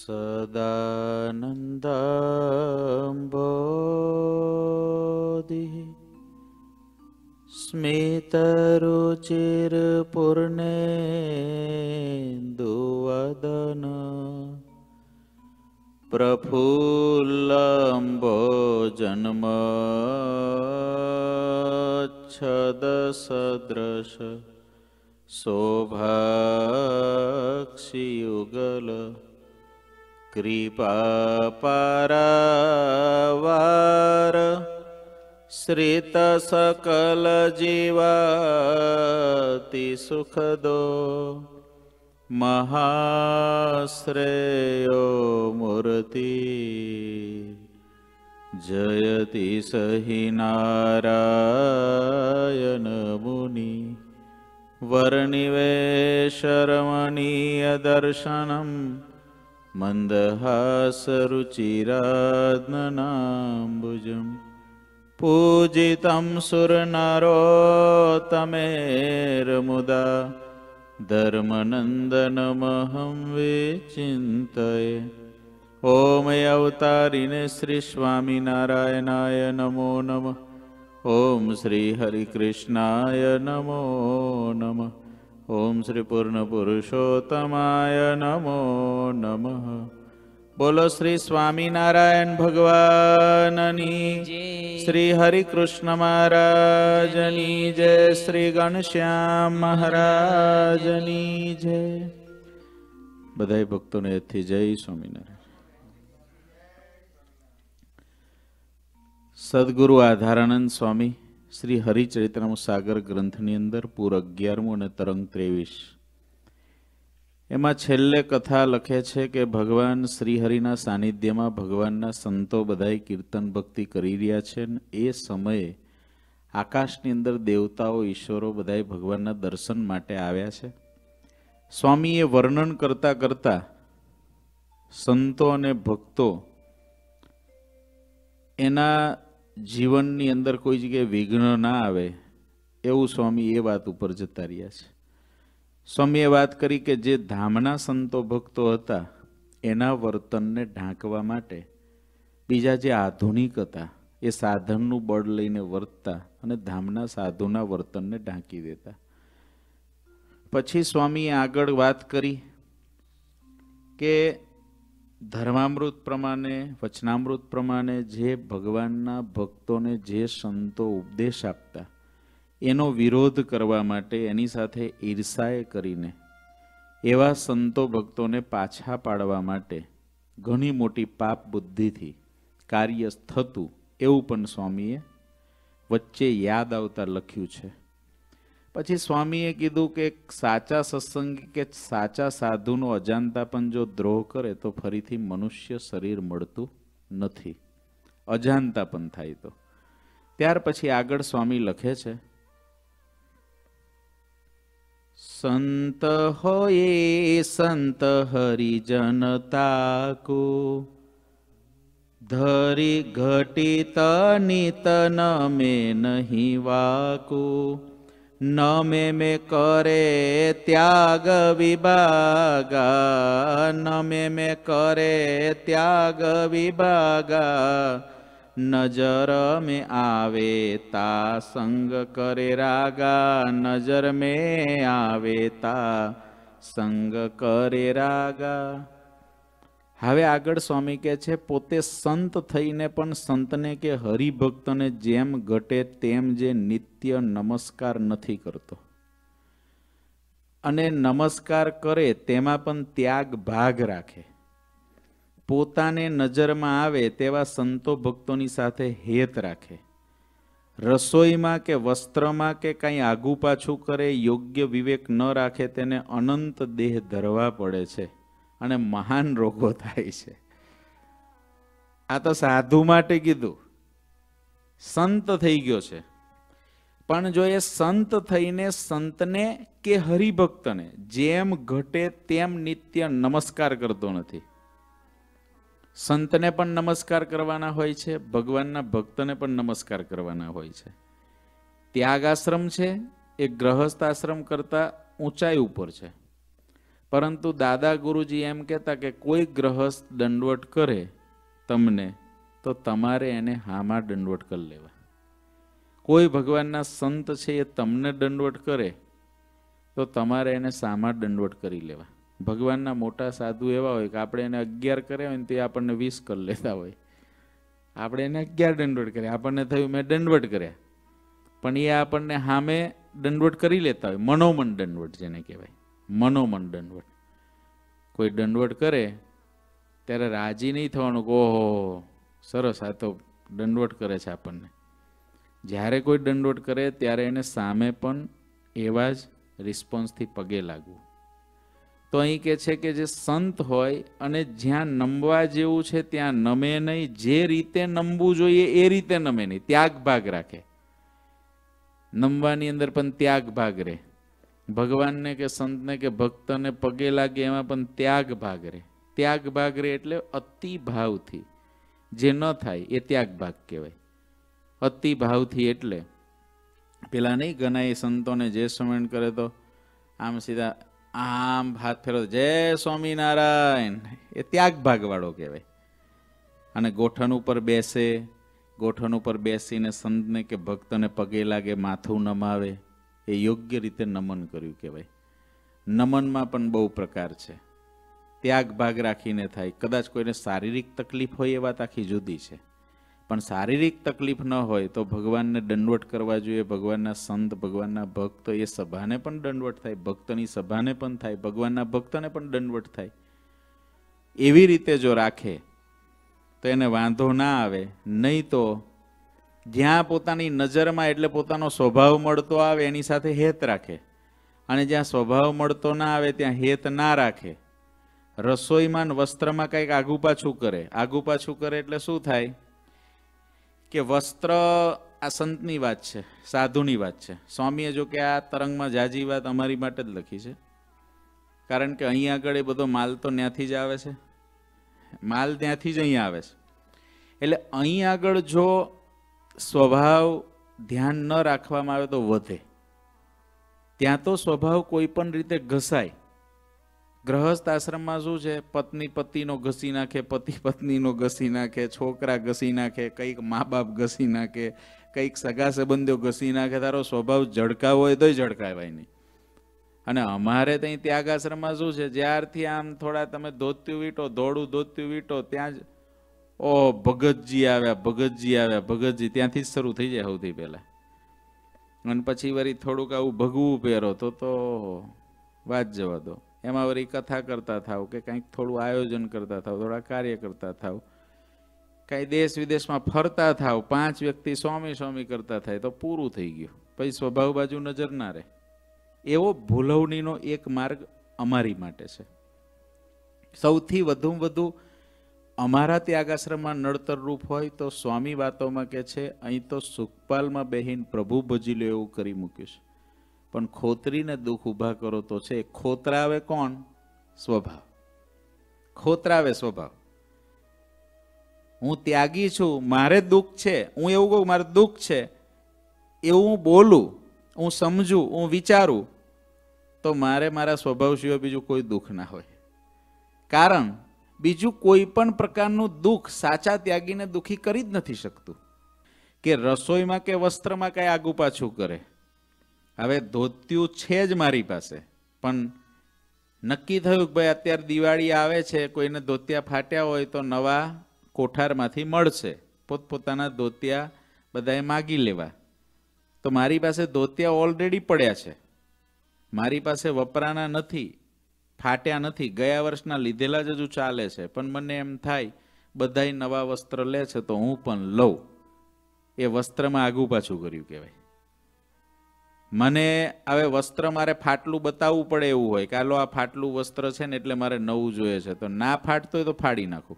सदानन्दम्बोधिः स्मितरुचिरपूर्णेन्दुवदन प्रफुल्लम्बोजन्मच्छदसदृश शोभाक्षियुगल कृपापारावार श्रितसकलजीवाति सुखदो महाश्रेयो मूर्ति जयति सहि नारायण मुनि वर्णिवेशरमणीयदर्शनं मन्दहासरुचिरात्मनाम्बुजं पूजितं सुरनरोत्तमेर्मुदा धर्मनन्दनमहं विचिन्तये। ॐ अवतारिणे श्री स्वामिनारायणाय नमो नमः। ओम श्री हरिकृष्णाय नमो नमः। ओम श्री पूर्ण पुरुषोत्तमाय नमो नमः। बोलो श्री स्वामीनारायण भगवाननी श्री हरिकृष्ण महाराजनी जय। श्री घनश्याम महाराजनी जय। बधाई भक्तों ने थी जय स्वामीनारायण। सद्गुरु आधारानंद स्वामी श्री हरिचरित्रम सागर ग्रंथनी अंदर पूर 11मुं અને તરંગ 23 એમાં છેલ્લે કથા લખે છે કે ભગવાન શ્રીહરિના સાનિધ્યમાં ભગવાનના સંતો બધાય કીર્તન ભક્તિ કરી રહ્યા છે ને એ સમયે આકાશની અંદર દેવતાઓ ઈશ્વરો બધાય ભગવાનના દર્શન માટે આવ્યા છે। સ્વામીએ વર્ણન કરતા કરતા સંતો અને ભક્તો એના જીવનની અંદર કોઈ જગ્યાએ વિઘ્ન ના આવે એવું સ્વામી એ વાત ઉપર જતા રહ્યા છે। સ્વામીએ વાત કરી કે જે ધામના સંતો ભક્તો હતા એના વર્તનને ઢાંકવા માટે બીજા જે આધુનિક હતા એ સાધનનું બળ લઈને વર્તતા અને ધામના સાધુના વર્તનને ઢાંકી દેતા। પછી સ્વામીએ આગળ વાત કરી કે ધર્મામૃત પ્રમાણે વચનામૃત પ્રમાણે જે ભગવાનના ભક્તોને જે સંતો ઉપદેશ આપતા એનો વિરોધ કરવા માટે એની સાથે ઈર્ષાએ કરીને એવા સંતો ભક્તોને પાછા પાડવા માટે ઘણી મોટી પાપ બુદ્ધિથી કાર્ય થતું એવું પણ સ્વામીએ વચ્ચે યાદ આવતા લખ્યું છે। પછી સ્વામીએ કીધું કે સાચા સત્સંગી કે સાચા સાધુનો અજાણતા પણ જો દ્રોહ કરે તો ફરીથી મનુષ્ય શરીર મળતું નથી, અજાણતા પણ થાય તો। ત્યાર પછી આગળ સ્વામી લખે છે, સંત હોએ સંત હરિજન તાકુ ધરી ઘટિત નિત નમે નહીં વાકુ નમે में करे त्याग विभागा नमे में करे त्याग विभागा नजर में आवे ता संग करे रागा नजर में आवे ता संग करे रागा। હવે આગળ સ્વામી કહે છે પોતે સંત થઈને પણ સંતને કે હરિભક્તને જેમ ઘટે તેમ જે નિત્ય નમસ્કાર નથી કરતો અને નમસ્કાર કરે તેમાં પણ ત્યાગ ભાગ રાખે, પોતાને નજરમાં આવે તેવા સંતો ભક્તોની સાથે હેત રાખે, રસોઈમાં કે વસ્ત્રમાં કે કંઈ આગુ પાછું કરે, યોગ્ય વિવેક ન રાખે તેને અનંત દેહ ધરવા પડે છે અને મહાન રોગો થાય છે। આ તો સાધુ માટે કીધું, સંત થઈ ગયો છે પણ જો એ સંત થઈને સંતને કે હરિભક્તને જેમ ઘટે તેમ નિત્ય નમસ્કાર કરતો નથી। સંતને પણ નમસ્કાર કરવાના હોય છે, ભગવાનના ભક્તને પણ નમસ્કાર કરવાના હોય છે। ત્યાગ આશ્રમ છે એ ગ્રહસ્થ આશ્રમ કરતા ઊંચાઈ ઉપર છે, પરંતુ દાદા ગુરુજી એમ કહેતા કે કોઈ ગ્રહસ્થ દંડવટ કરે તમને તો તમારે એને હામાં દંડવટ કરી લેવા. કોઈ ભગવાનના સંત છે એ તમને દંડવટ કરે તો તમારે એને સામા દંડવટ કરી લેવા. ભગવાનના મોટા સાધુ એવા હોય કે આપણે એને 11 કર્યા હોય ને તે આપણને 20 કરી લેતા હોય. આપણે એને 11 દંડવટ કર્યા, આપણને થયું મેં દંડવટ કર્યા, પણ એ આપણને સામે દંડવટ કરી લેતા હોય. મનોમન દંડવટ જેને કહેવાય, મનોમન દંડવટ. કોઈ દંડવટ કરે ત્યારે રાજી નહીં થવાનું કે ઓહો સરસ આ તો દંડવટ કરે છે આપણને. જ્યારે કોઈ દંડવટ કરે ત્યારે એને સામે પણ એવા જ રિસ્પોન્સથી પગે લાગવું. તો અહીં કે છે કે જે સંત હોય અને જ્યાં નમવા જેવું છે ત્યાં નમે નહીં, જે રીતે નમવું જોઈએ એ રીતે નમે નહીં, ત્યાગ ભાગ રાખે. નમવાની અંદર પણ ત્યાગ ભાગ રહે. ભગવાનને કે સંતને કે ભક્તને પગે લાગે એમાં પણ ત્યાગ ભાગ રહે. ત્યાગ ભાગ રહે એટલે અતિ ભાવથી જે ન થાય એ ત્યાગ ભાગ કહેવાય. અતિ ભાવથી એટલે પેલા નહીં ઘણા એ સંતોને જે સ્મરણ કરે તો આમ સીધા આમ હાથ ફેરવો જય સ્વામિનારાયણ, એ ત્યાગ ભાગ વાળો કહેવાય. અને ગોઠણ ઉપર બેસે, ગોઠણ ઉપર બેસીને સંતને કે ભક્તને પગે લાગે, માથું નમાવે, એ યોગ્ય રીતે નમન કર્યું કહેવાય. નમનમાં પણ બહુ પ્રકાર છે. ત્યાગ ભાગ રાખીને થાય. કદાચ કોઈને શારીરિક તકલીફ હોય એ વાત આખી જુદી છે, પણ શારીરિક તકલીફ ન હોય તો ભગવાનને દંડવટ કરવા જોઈએ. ભગવાનના સંત, ભગવાનના ભક્ત, એ સભાને પણ દંડવટ થાય, ભક્તની સભાને પણ થાય, ભગવાનના ભક્તને પણ દંડવટ થાય. એવી રીતે જો રાખે તો એને વાંધો ના આવે. નહીં તો જ્યાં પોતાની નજરમાં એટલે પોતાનો સ્વભાવ મળતો આવે એની સાથે હેત રાખે, અને જ્યાં સ્વભાવ મળતો ના આવે ત્યાં હેત ના રાખે. રસોઈમાં વસ્ત્રમાં કંઈક આગુ પાછું કરે. આગુ પાછું કરે એટલે શું થાય કે વસ્ત્ર, આ સંતની વાત છે, સાધુની વાત છે. સ્વામીએ જો કે આ તરંગમાં જાજી વાત અમારી માટે જ લખી છે, કારણ કે અહીં આગળ એ બધો માલ તો ત્યાંથી જ આવે છે, માલ ત્યાંથી જ અહીંયા આવે છે. એટલે અહીં આગળ જો સ્વભાવ ધ્યાન ન રાખવામાં આવે તો વધે. ત્યાં તો સ્વભાવ કોઈ પણ રીતે ઘસાય. ગ્રહસ્થ આશ્રમમાં શું છે, પત્ની પતિનો ઘસી નાખે, પતિ પત્નીનો ઘસી નાખે, છોકરા ઘસી નાખે, કંઈક મા બાપ ઘસી નાખે, કંઈક સગા સંબંધીઓ ઘસી નાખે. તારો સ્વભાવ ઝડકાવ હોય તોય ઝડકાવાય નહીં. અને અમારે ત્યાં ત્યાગ આશ્રમમાં શું છે, જ્યારથી આમ થોડા તમે ધોત્યું વીટો, ધોળું ધોત્યું વીટો, ત્યાં જ ઓ ભગતજી આવ્યા, ભગતજી આવ્યા, ભગતજી, ત્યાંથી જ શરૂ થઈ જાય સૌથી પહેલા. અને પછી વળી થોડુંક આવું ભગવું પહેરો તો વાત જવા દો. એમાં વળી કથા કરતા થાવ કે કંઈક થોડું આયોજન કરતા થાવ, થોડા કાર્ય કરતા થાવ, કાંઈ દેશ વિદેશમાં ફરતા થાવ, 5 વ્યક્તિ સ્વામી સ્વામી કરતા થાય તો પૂરું થઈ ગયું. પછી સ્વભાવ બાજુ નજર ના રહે. એવો ભૂલવણીનો એક માર્ગ અમારી માટે છે. સૌથી વધુ અમારા ત્યાગ આશ્રમમાં નડતર રૂપ હોય તો સ્વામી વાતોમાં કે છે, અહીં તો સુખપાલમાં બેહીન પ્રભુ ભજી લો એવું કરી મૂક્યું છે, પણ ખોતરીને દુઃખ ઊભા કરો તો છે. ખોતરાવે કોણ? સ્વભાવ. ખોતરાવે સ્વભાવ. હું ત્યાગી છું, મારે દુઃખ છે, હું એવું કહું મારે દુઃખ છે એવું હું બોલું, હું સમજું, હું વિચારું, તો મારે મારા સ્વભાવ સિવાય બીજું કોઈ દુઃખ ના હોય. કારણ બીજું કોઈ પણ પ્રકારનું દુઃખ સાચા ત્યાગીને દુઃખી કરી જ નથી શકતું. કે રસોઈમાં કે વસ્ત્રમાં કઈ આગુ પાછું કરે. હવે ધોત્યું છે જ મારી પાસે, પણ નક્કી થયું કે ભાઈ અત્યારે દિવાળી આવે છે, કોઈને ધોતિયા ફાટ્યા હોય તો નવા કોઠારમાંથી મળશે, પોતપોતાના ધોતિયા બધાએ માગી લેવા. તો મારી પાસે ધોતિયા ઓલરેડી પડ્યા છે, મારી પાસે વપરાના નથી, ફાટ્યા નથી, ગયા વર્ષના લીધેલા જ હજુ ચાલે છે. પણ મને એમ થાય બધાય નવા વસ્ત્ર લે છે તો હું પણ લઉં. એ વસ્ત્રમાં આગું પાછું કર્યું કહેવાય. મને હવે વસ્ત્ર મારે ફાટલું બતાવવું પડે એવું હોય કે આલો આ ફાટલું વસ્ત્ર છે ને એટલે મારે નવું જોઈએ છે, તો ના ફાટતું હોય તો ફાડી નાખું.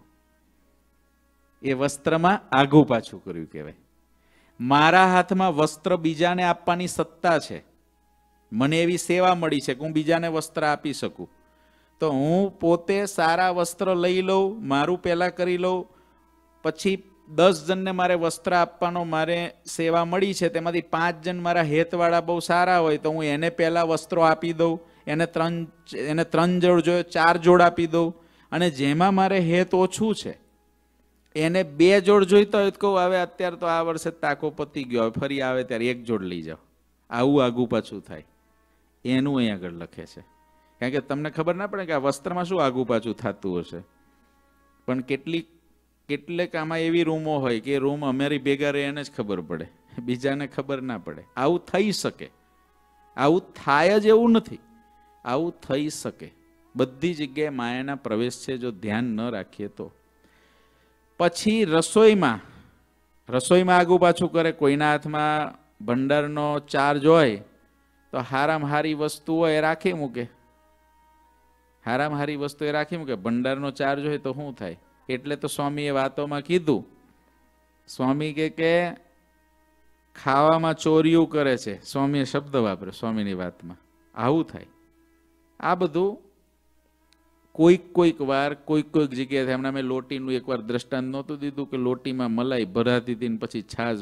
એ વસ્ત્રમાં આગું પાછું કર્યું કહેવાય. મારા હાથમાં વસ્ત્ર બીજાને આપવાની સત્તા છે, મને એવી સેવા મળી છે કે હું બીજાને વસ્ત્ર આપી શકું. તો હું પોતે સારા વસ્ત્ર લઈ લઉં, મારું પહેલાં કરી લઉં, પછી 10 જણને મારે વસ્ત્ર આપવાનો મારે સેવા મળી છે, તેમાંથી 5 જણ મારા હેતવાળા બહુ સારા હોય તો હું એને પહેલાં વસ્ત્રો આપી દઉં, એને ત્રણ જોડ જોઈએ, 4 જોડ આપી દઉં, અને જેમાં મારે હેત ઓછું છે એને 2 જોડ જોઈતા હોય તો કહું હવે અત્યારે તો આ વર્ષે તાકો પતી ગયો, હવે ફરી આવે ત્યારે 1 જોડ લઈ જાઓ. આવું આગું પાછું થાય એનું અહીં આગળ લખે છે. કારણ કે તમને ખબર ના પડે કે આ વસ્ત્રમાં શું આગું પાછું થતું હશે, પણ કેટલેક આમાં એવી રૂમો હોય કે રૂમ અમારી ભેગા રહે એને જ ખબર પડે, બીજાને ખબર ના પડે. આવું થઈ શકે, આવું થાય જ એવું નથી, આવું થઈ શકે. બધી જગ્યાએ માયાના પ્રવેશ છે જો ધ્યાન ન રાખીએ તો. પછી રસોઈમાં આગું પાછું કરે. કોઈના હાથમાં ભંડારનો ચાર્જ હોય તો હારામાં હારી વસ્તુ હોય એ રાખી મૂકે, હારામાં હારી વસ્તુ એ રાખી મૂકે. ભંડારનો ચાર્જ હોય તો શું થાય? એટલે તો સ્વામીએ વાતોમાં કીધું, સ્વામી કે ખાવામાં ચોરીઓ કરે છે, સ્વામીએ શબ્દ વાપરે સ્વામીની વાતમાં. આવું થાય. આ બધું કોઈક વાર કોઈક જગ્યાએ થાય. હમણાં મેં લોટીનું એકવાર દ્રષ્ટાંત નહોતું દીધું કે લોટીમાં મલાઈ ભરાતી હતી ને પછી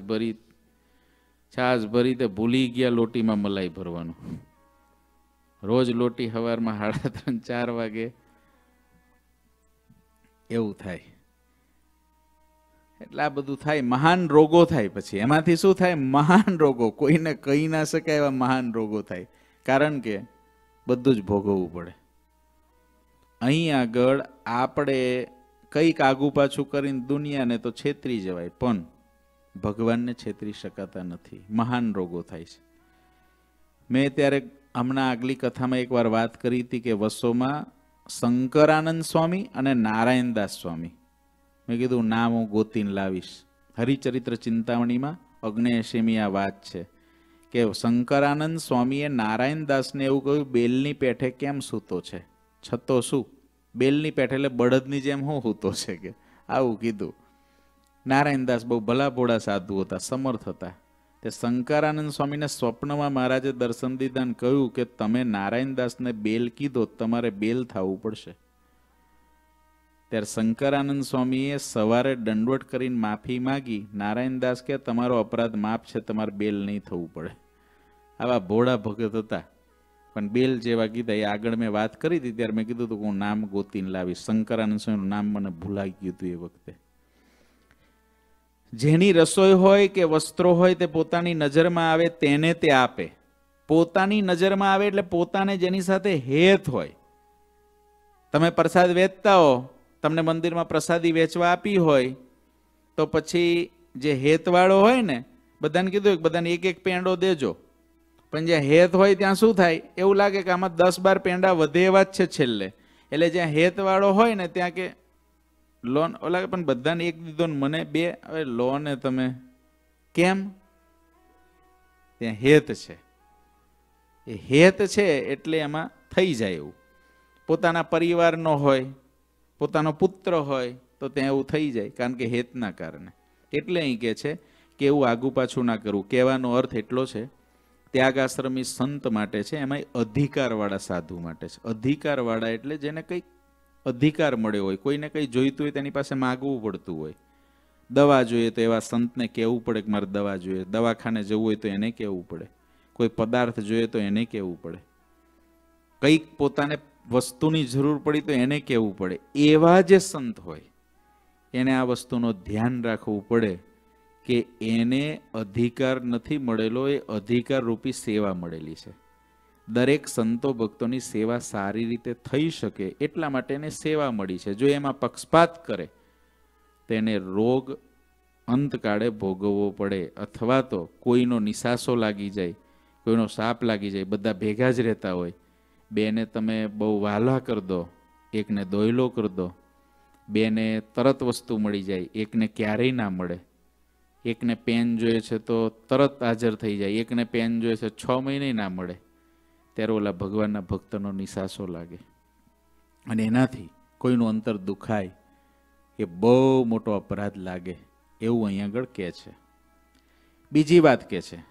છાશ ભરી તે ભૂલી ગયા લોટીમાં મલાઈ ભરવાનું. રોજ લોટી સવારમાં 3:30-4 વાગે એવું થાય. એટલે આ બધું થાય, મહાન રોગો થાય. પછી એમાંથી શું થાય? મહાન રોગો, કોઈને કહી ના શકાય એવા મહાન રોગો થાય. કારણ કે બધું જ ભોગવવું પડે. અહીં આગળ આપણે કંઈક આગું પાછું કરીને દુનિયાને તો છેતરી જવાય, પણ ભગવાનને છેતરી શકાતા નથી. મહાન રોગો થાય છે. મેં ત્યારે હમણાં આગલી કથામાં એકવાર વાત કરી હતી કે વસોમાં શંકરાનંદ સ્વામી અને નારાયણદાસ સ્વામી, મેં કીધું નામ હું ગોતીને લાવીશ. હરિચરિત્ર ચિંતામણીમાં 79મી આ વાત છે કે શંકરાનંદ સ્વામીએ નારાયણદાસને એવું કહ્યું, બેલની પેઠે કેમ સૂતો છે? છતો શું? બેલની પેઠે એટલે બળદની જેમ હું સૂતો છે કે આવું કીધું. નારાયણદાસ બહુ ભલા ભોળા સાધુ હતા, સમર્થ હતા. તે શંકરાનંદ સ્વામીને સ્વપ્નમાં મહારાજે દર્શન દીધા ને કહ્યું કે તમે નારાયણદાસને બેલ કીધો, તમારે બેલ થવું પડશે. ત્યારે શંકરાનંદ સ્વામીએ સવારે દંડવટ કરીને માફી માગી. નારાયણદાસ કે તમારો અપરાધ માફ છે, તમારે બેલ નહીં થવું પડે. આવા ભોળા ભગત હતા. પણ બેલ જેવા કીધા એ આગળ મેં વાત કરી હતી ત્યારે મેં કીધું હતું કે હું નામ ગોતીને લાવીશ. શંકરાનંદ સ્વામીનું નામ મને ભૂલાઈ ગયું હતું એ વખતે. જેની રસોઈ હોય કે વસ્ત્રો હોય તે પોતાની નજરમાં આવે તેને તે આપે. પોતાની નજરમાં આવે એટલે પોતાને જેની સાથે હેત હોય. તમે પ્રસાદ વેચતા હો, તમને મંદિરમાં પ્રસાદી વેચવા આપી હોય તો પછી જે હેતવાળો હોય ને બધાને કીધું કે બધાને 1-1 પેંડો દેજો. પણ જ્યાં હેત હોય ત્યાં શું થાય? એવું લાગે કે આમાં 10-12 પેંડા વધે એવા જ છે છેલ્લે. એટલે જ્યાં હેતવાળો હોય ને ત્યાં કે લોન ઓલા પણ બધાને 1 દીધો ને મને 2, હવે લો ને તમે. કેમ? ત્યાં હેત છે. એ હેત છે એટલે એમાં થઈ જાય એવું. પોતાના પરિવારનો હોય, પોતાનો પુત્ર હોય તો ત્યાં એવું થઈ જાય, કારણ કે હેતના કારણે. એટલે અહીં કહે છે કે એવું આગુ પાછું ના કરવું. કહેવાનો અર્થ એટલો છે, ત્યાગાશ્રમી સંત માટે છે, એમાં અધિકારવાળા સાધુ માટે છે. અધિકારવાળા એટલે જેને કંઈક અધિકાર મળ્યો હોય, કોઈને કંઈ જોઈતું હોય તેની પાસે માગવું પડતું હોય. દવા જોઈએ તો એવા સંતને કહેવું પડે કે મારે દવા જોઈએ. દવાખાને જવું હોય તો એને કહેવું પડે. કોઈ પદાર્થ જોઈએ તો એને કહેવું પડે. કંઈક પોતાને વસ્તુની જરૂર પડી તો એને કહેવું પડે. એવા જે સંત હોય એને આ વસ્તુનો ધ્યાન રાખવું પડે કે એને અધિકાર નથી મળેલો, એ અધિકાર રૂપી સેવા મળેલી છે. દરેક સંતો ભક્તોની સેવા સારી રીતે થઈ શકે એટલા માટે એને સેવા મળી છે. જો એમાં પક્ષપાત કરે તો એને રોગ અંતકાળે ભોગવવો પડે. અથવા તો કોઈનો નિસાસો લાગી જાય, કોઈનો સાપ લાગી જાય, બધા ભેગા જ રહેતા હોય, બેને તમે બહુ વહાલા કરી દો, એકને દોયલો કરી દો, બેને તરત વસ્તુ મળી જાય, એકને ક્યારેય ના મળે. એકને પેન જોઈએ છે તો તરત હાજર થઈ જાય, એકને પેન જોઈએ છે 6 મહિને ના મળે. ત્યારે ઓલા ભગવાનના ભક્તનો નિસાસો લાગે અને એનાથી કોઈનું અંતર દુખાય, એ બહુ મોટો અપરાધ લાગે એવું અહીં આગળ કહે છે. બીજી વાત કહે છે,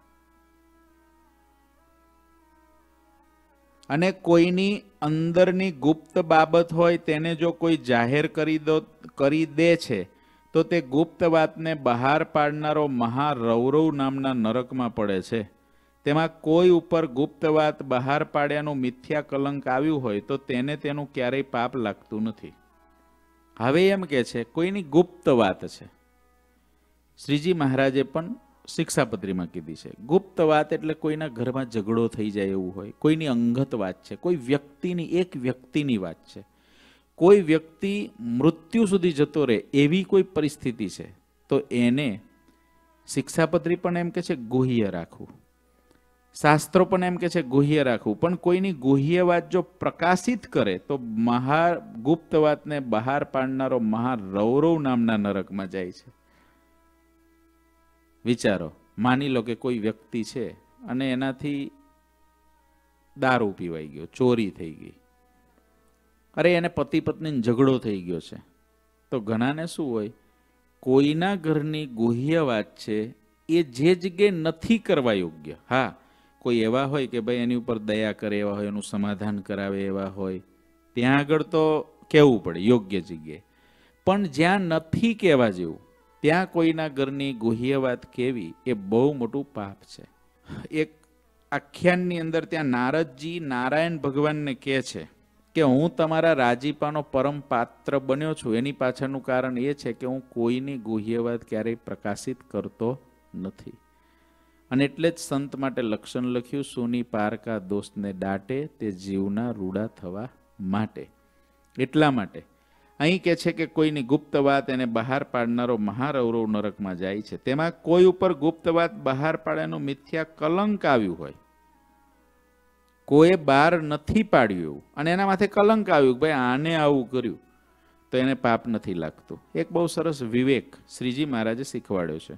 અને કોઈની અંદરની ગુપ્ત બાબત હોય તેને જો કોઈ જાહેર કરી દે છે તો તે ગુપ્ત વાતને બહાર પાડનારો મહારૌરવ નામના નરકમાં પડે છે. તેમાં કોઈ ઉપર ગુપ્ત વાત બહાર પાડ્યાનું મિથ્યા કલંક આવ્યું હોય તો તેને તેનું ક્યારેય પાપ લાગતું નથી. હવે એમ કે છે કોઈની ગુપ્ત વાત છે. શ્રીજી મહારાજે પણ શિક્ષાપત્રીમાં કીધી છે. ગુપ્ત વાત એટલે કોઈના ઘરમાં ઝઘડો થઈ જાય એવું હોય, કોઈની અંગત વાત છે, કોઈ વ્યક્તિની, એક વ્યક્તિની વાત છે, કોઈ વ્યક્તિ મૃત્યુ સુધી જતો રહે એવી કોઈ પરિસ્થિતિ છે, તો એને શિક્ષાપત્રી પણ એમ કે છે ગુહ્ય રાખવું, શાસ્ત્રો પણ એમ કે છે ગુહ્ય રાખવું. પણ કોઈની ગુહ્ય વાત જો પ્રકાશિત કરે તો ગુપ્ત વાતને બહાર પાડનારો મહારૌરવ નામના નરકમાં જાય છે. વિચારો, માની લો કે કોઈ વ્યક્તિ છે અને એનાથી દારૂ પીવાઈ ગયો, ચોરી થઈ ગઈ, અરે એને પતિ પત્નીને ઝઘડો થઈ ગયો છે, તો ઘણાને શું હોય, કોઈના ઘરની ગુહ્ય વાત છે એ જે જગ્યાએ નથી કરવા યોગ્ય, હા કોઈ એવા હોય કે ભાઈ એની ઉપર દયા કરે એવા હોય, એનું સમાધાન કરાવે એવા હોય, ત્યાં આગળ તો કહેવું પડે યોગ્ય જગ્યાએ. પણ જ્યાં નથી કહેવા જેવું ત્યાં કોઈના ઘરની ગુહ્ય વાત કેવી એ બહુ મોટું પાપ છે. એક આખ્યાનની અંદર ત્યાં નારદજી નારાયણ ભગવાનને કહે છે કે હું તમારા રાજીપાનો પરમ પાત્ર બન્યો છું, એની પાછળનું કારણ એ છે કે હું કોઈની ગુહ્ય વાત ક્યારેય પ્રકાશિત કરતો નથી. અને એટલે જ સંત માટે લક્ષણ લખ્યું, સુની પારકા દોસ્તને દાટે તે જીવના રૂડા થવા માટે. એટલા માટે અહીં કે છે કે કોઈની ગુપ્ત વાત એને બહાર પાડનારો મહારૌરવ નરકમાં જાય છે. તેમાં કોઈ ઉપર ગુપ્ત વાત બહાર પાડ્યાનું મિથ્યા કલંક આવ્યું હોય, કોઈ બહાર નથી પાડ્યું અને એના માથે કલંક આવ્યું, ભાઈ આને આવું કર્યું, તો એને પાપ નથી લાગતું. એક બહુ સરસ વિવેક શ્રીજી મહારાજે શીખવાડ્યો છે.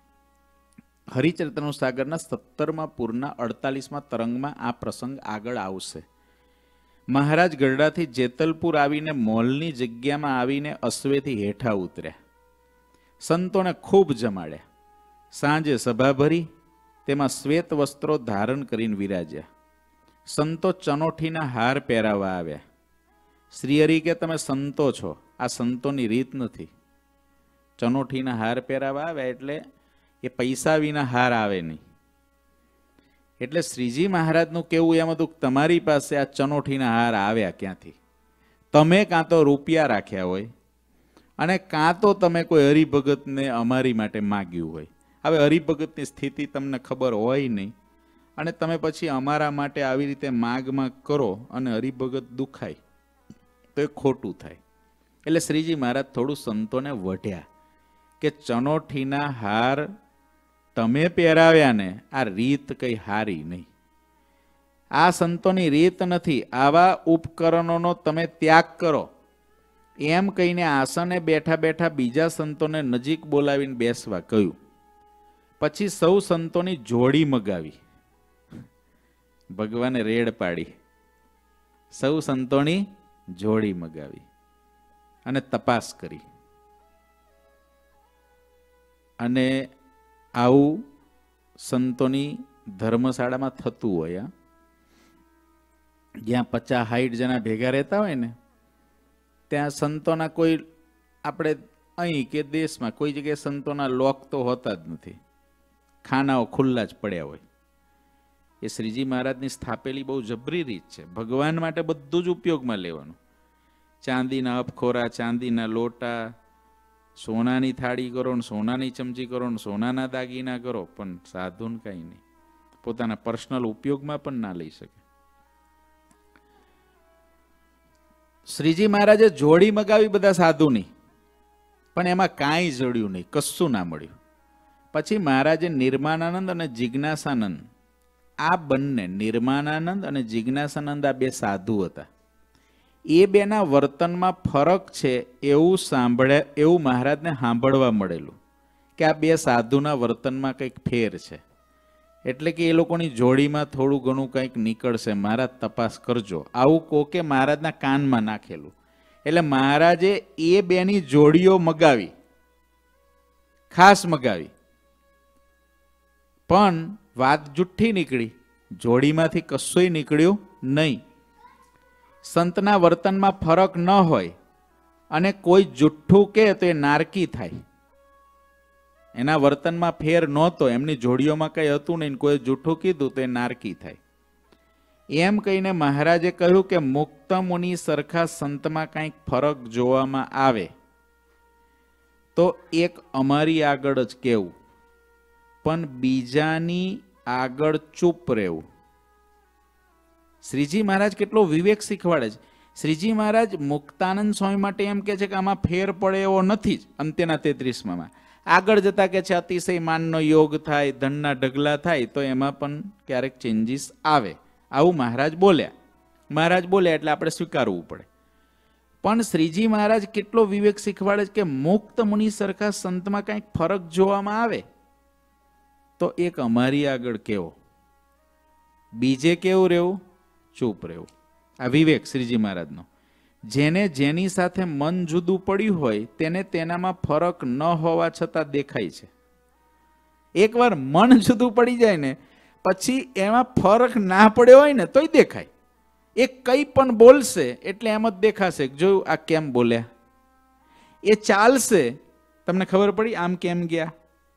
હરિચરિત્ર સાગરના 17મા પૂરના 48મા તરંગમાં આ પ્રસંગ આગળ આવશે. મહારાજ ગરડાથી જેતલપુર આવીને મોલની જગ્યામાં આવીને અશ્વેથી હેઠા ઉતર્યા. સંતોને ખૂબ જમાડ્યા. સાંજે સભા ભરી, તેમાં શ્વેત વસ્ત્રો ધારણ કરીને વિરાજ્યા. સંતો ચનોઠીના હાર પહેરાવા આવ્યા. શ્રીહરિ કે તમે સંતો છો, આ સંતોની રીત નથી. ચનોઠીના હાર પહેરાવા આવ્યા એટલે એ પૈસા વિના હાર આવે નહીં. એટલે શ્રીજી મહારાજનું કેવું એમ હતું, તમારી પાસે આ ચનોઠીના હાર આવ્યા ક્યાંથી? તમે કાં તો રૂપિયા રાખ્યા હોય અને કાં તો તમે કોઈ હરિભગતને અમારી માટે માગ્યું હોય. હવે હરિભગતની સ્થિતિ તમને ખબર હોય નહીં અને તમે પછી અમારા માટે આવી રીતે માગ કરો અને હરિભગત દુખાય તો એ ખોટું થાય. એટલે શ્રીજી મહારાજ થોડું સંતોને વઢ્યા કે ચનોઠીના હાર તમે પહેરાવ્યા ને, આ રીત કઈ હારી નહીં, આ સંતોની રીત નથી, આવા ઉપકરણોનો તમે ત્યાગ કરો. એમ કહીને આસને બેઠા બેઠા બીજા સંતોને નજીક બોલાવીને બેસવા કહ્યું. પછી સૌ સંતોની જોડી મગાવી. ભગવાને રેડ પાડી, સૌ સંતોની જોડી મગાવી અને તપાસ કરી. અને આવું સંતોની ધર્મશાળામાં થતું હોય, જ્યાં 50-60 જણા ભેગા રહેતા હોય ને, ત્યાં સંતોના કોઈ, આપણે અહીં કે દેશમાં કોઈ જગ્યાએ સંતોના લોક તો હોતા જ નથી, ખાનાઓ ખુલ્લા જ પડ્યા હોય. એ શ્રીજી મહારાજની સ્થાપેલી બહુ જબરી રીત છે. ભગવાન માટે બધું જ ઉપયોગમાં લેવાનું. ચાંદીના અપખોરા, ચાંદીના લોટા, સોનાની થાળી કરો ને સોનાની ચમચી કરો ને સોનાના દાગીના કરો, પણ સાધુને કંઈ નહીં, પોતાના પર્સનલ ઉપયોગમાં પણ ના લઈ શકે. શ્રીજી મહારાજે જોડી મગાવી બધા સાધુની, પણ એમાં કાંઈ જડ્યું નહીં, કશું ના મળ્યું. પછી મહારાજે નિર્માનાનંદ અને જિજ્ઞાસાનંદ, આ બંને નિર્માનાનંદ અને જિજ્ઞાસાનંદ આ બે સાધુ હતા, એ બેના વર્તનમાં ફરક છે એવું મહારાજને સાંભળવા મળેલું કે આ બે સાધુના વર્તનમાં કંઈક ફેર છે. એટલે કે એ લોકોની જોડીમાં થોડું ઘણું કંઈક નીકળશે, મહારાજ તપાસ કરજો, આવું કોકે મહારાજના કાનમાં નાખેલું. એટલે મહારાજે એ બેની જોડીઓ મગાવી, ખાસ મગાવી, પણ વાત જુઠ્ઠી નીકળી, જોડીમાંથી કશુંય નીકળ્યું નહીં. સંતના વર્તનમાં ફરક ન હોય અને કોઈ જુઠ્ઠું કહે તો એ નારકી થાય. એના વર્તનમાં ફેર નહોતો, એમની જોડીઓમાં કંઈ હતું નહીં, કોઈ જૂઠું કીધું તો એ નારકી થાય. એમ કહીને મહારાજે કહ્યું કે મુક્ત મુનિ સરખા સંતમાં કંઈક ફરક જોવામાં આવે તો એક અમારી આગળ જ કહેવું, પણ બીજાની આગળ ચૂપ રહેવું. શ્રીજી મહારાજ કેટલો વિવેક શીખવાડે છે. શ્રીજી મહારાજ મુક્તાનંદ સ્વામી માટે એમ કે છે કે આમાં ફેર પડે એવો નથી જ. અંત્યના 33માં આગળ જતા કે છે અતિશય માનનો યોગ થાય, ધનના ઢગલા થાય તો એમાં પણ ક્યારેક ચેન્જીસ આવે. આવું મહારાજ બોલ્યા. મહારાજ બોલ્યા એટલે આપણે સ્વીકારવું પડે. પણ શ્રીજી મહારાજ કેટલો વિવેક શીખવાડે છે કે મુક્ત મુનિ સરખા સંતમાં કંઈક ફરક જોવામાં આવે તો એક અમારી આગળ કેવો, બીજે કેવું રહેવું, ચૂપ રહેવું. આ વિવેક શ્રીજી મહારાજનો. જેને જેની સાથે મન જુદું પડ્યું હોય તેને તેનામાં ફરક ન હોવા છતાં દેખાય છે. એકવાર મન જુદું પડી જાય ને પછી એમાં ફરક ના પડ્યો હોય ને તોય દેખાય. એ કંઈ પણ બોલશે એટલે એમ જ દેખાશે, જોયું આ કેમ બોલ્યા. એ ચાલશે, તમને ખબર પડી આમ કેમ ગયા.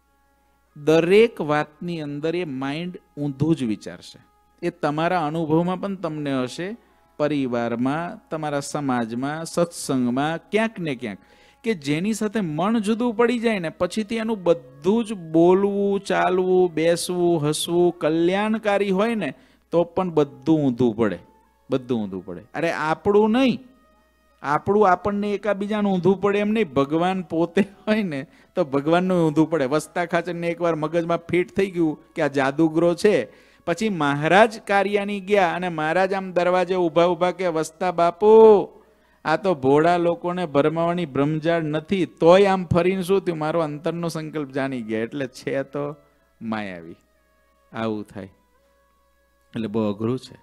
દરેક વાતની અંદર એ માઇન્ડ ઊંધું જ વિચારશે. એ તમારા અનુભવમાં પણ તમને હશે, પરિવારમાં, તમારા સમાજમાં, સત્સંગમાં, ક્યાંક ને ક્યાંક કે જેની સાથે મન જુદું પડી જાય ને પછીથી એનું બધું જ બોલવું, ચાલવું, બેસવું, હસવું કલ્યાણકારી હોય ને તો પણ બધું ઊંધું પડે, બધું ઊંધું પડે. અરે આપણું નહીં, આપણું આપણને એકાબીજાનું ઊંધું પડે એમ નહીં, ભગવાન પોતે હોય ને તો ભગવાનનું ઊંધું પડે. વસ્તા ખાચરને એકવાર મગજમાં ફિટ થઈ ગયું કે આ જાદુગરો છે. પછી મહારાજ કાર્યાની ગયા અને મહારાજ આમ દરવાજે ઊભા ઊભા કે વસ્તા બાપુ આ તો ભોળા લોકોને ભરમાવાની બ્રહ્મજાળ નથી, તોય આમ ફરીને શું થયું, મારો અંતરનો સંકલ્પ જાણી ગયા એટલે છે તો માયાવી. આવું થાય એટલે બહુ અઘરું છે.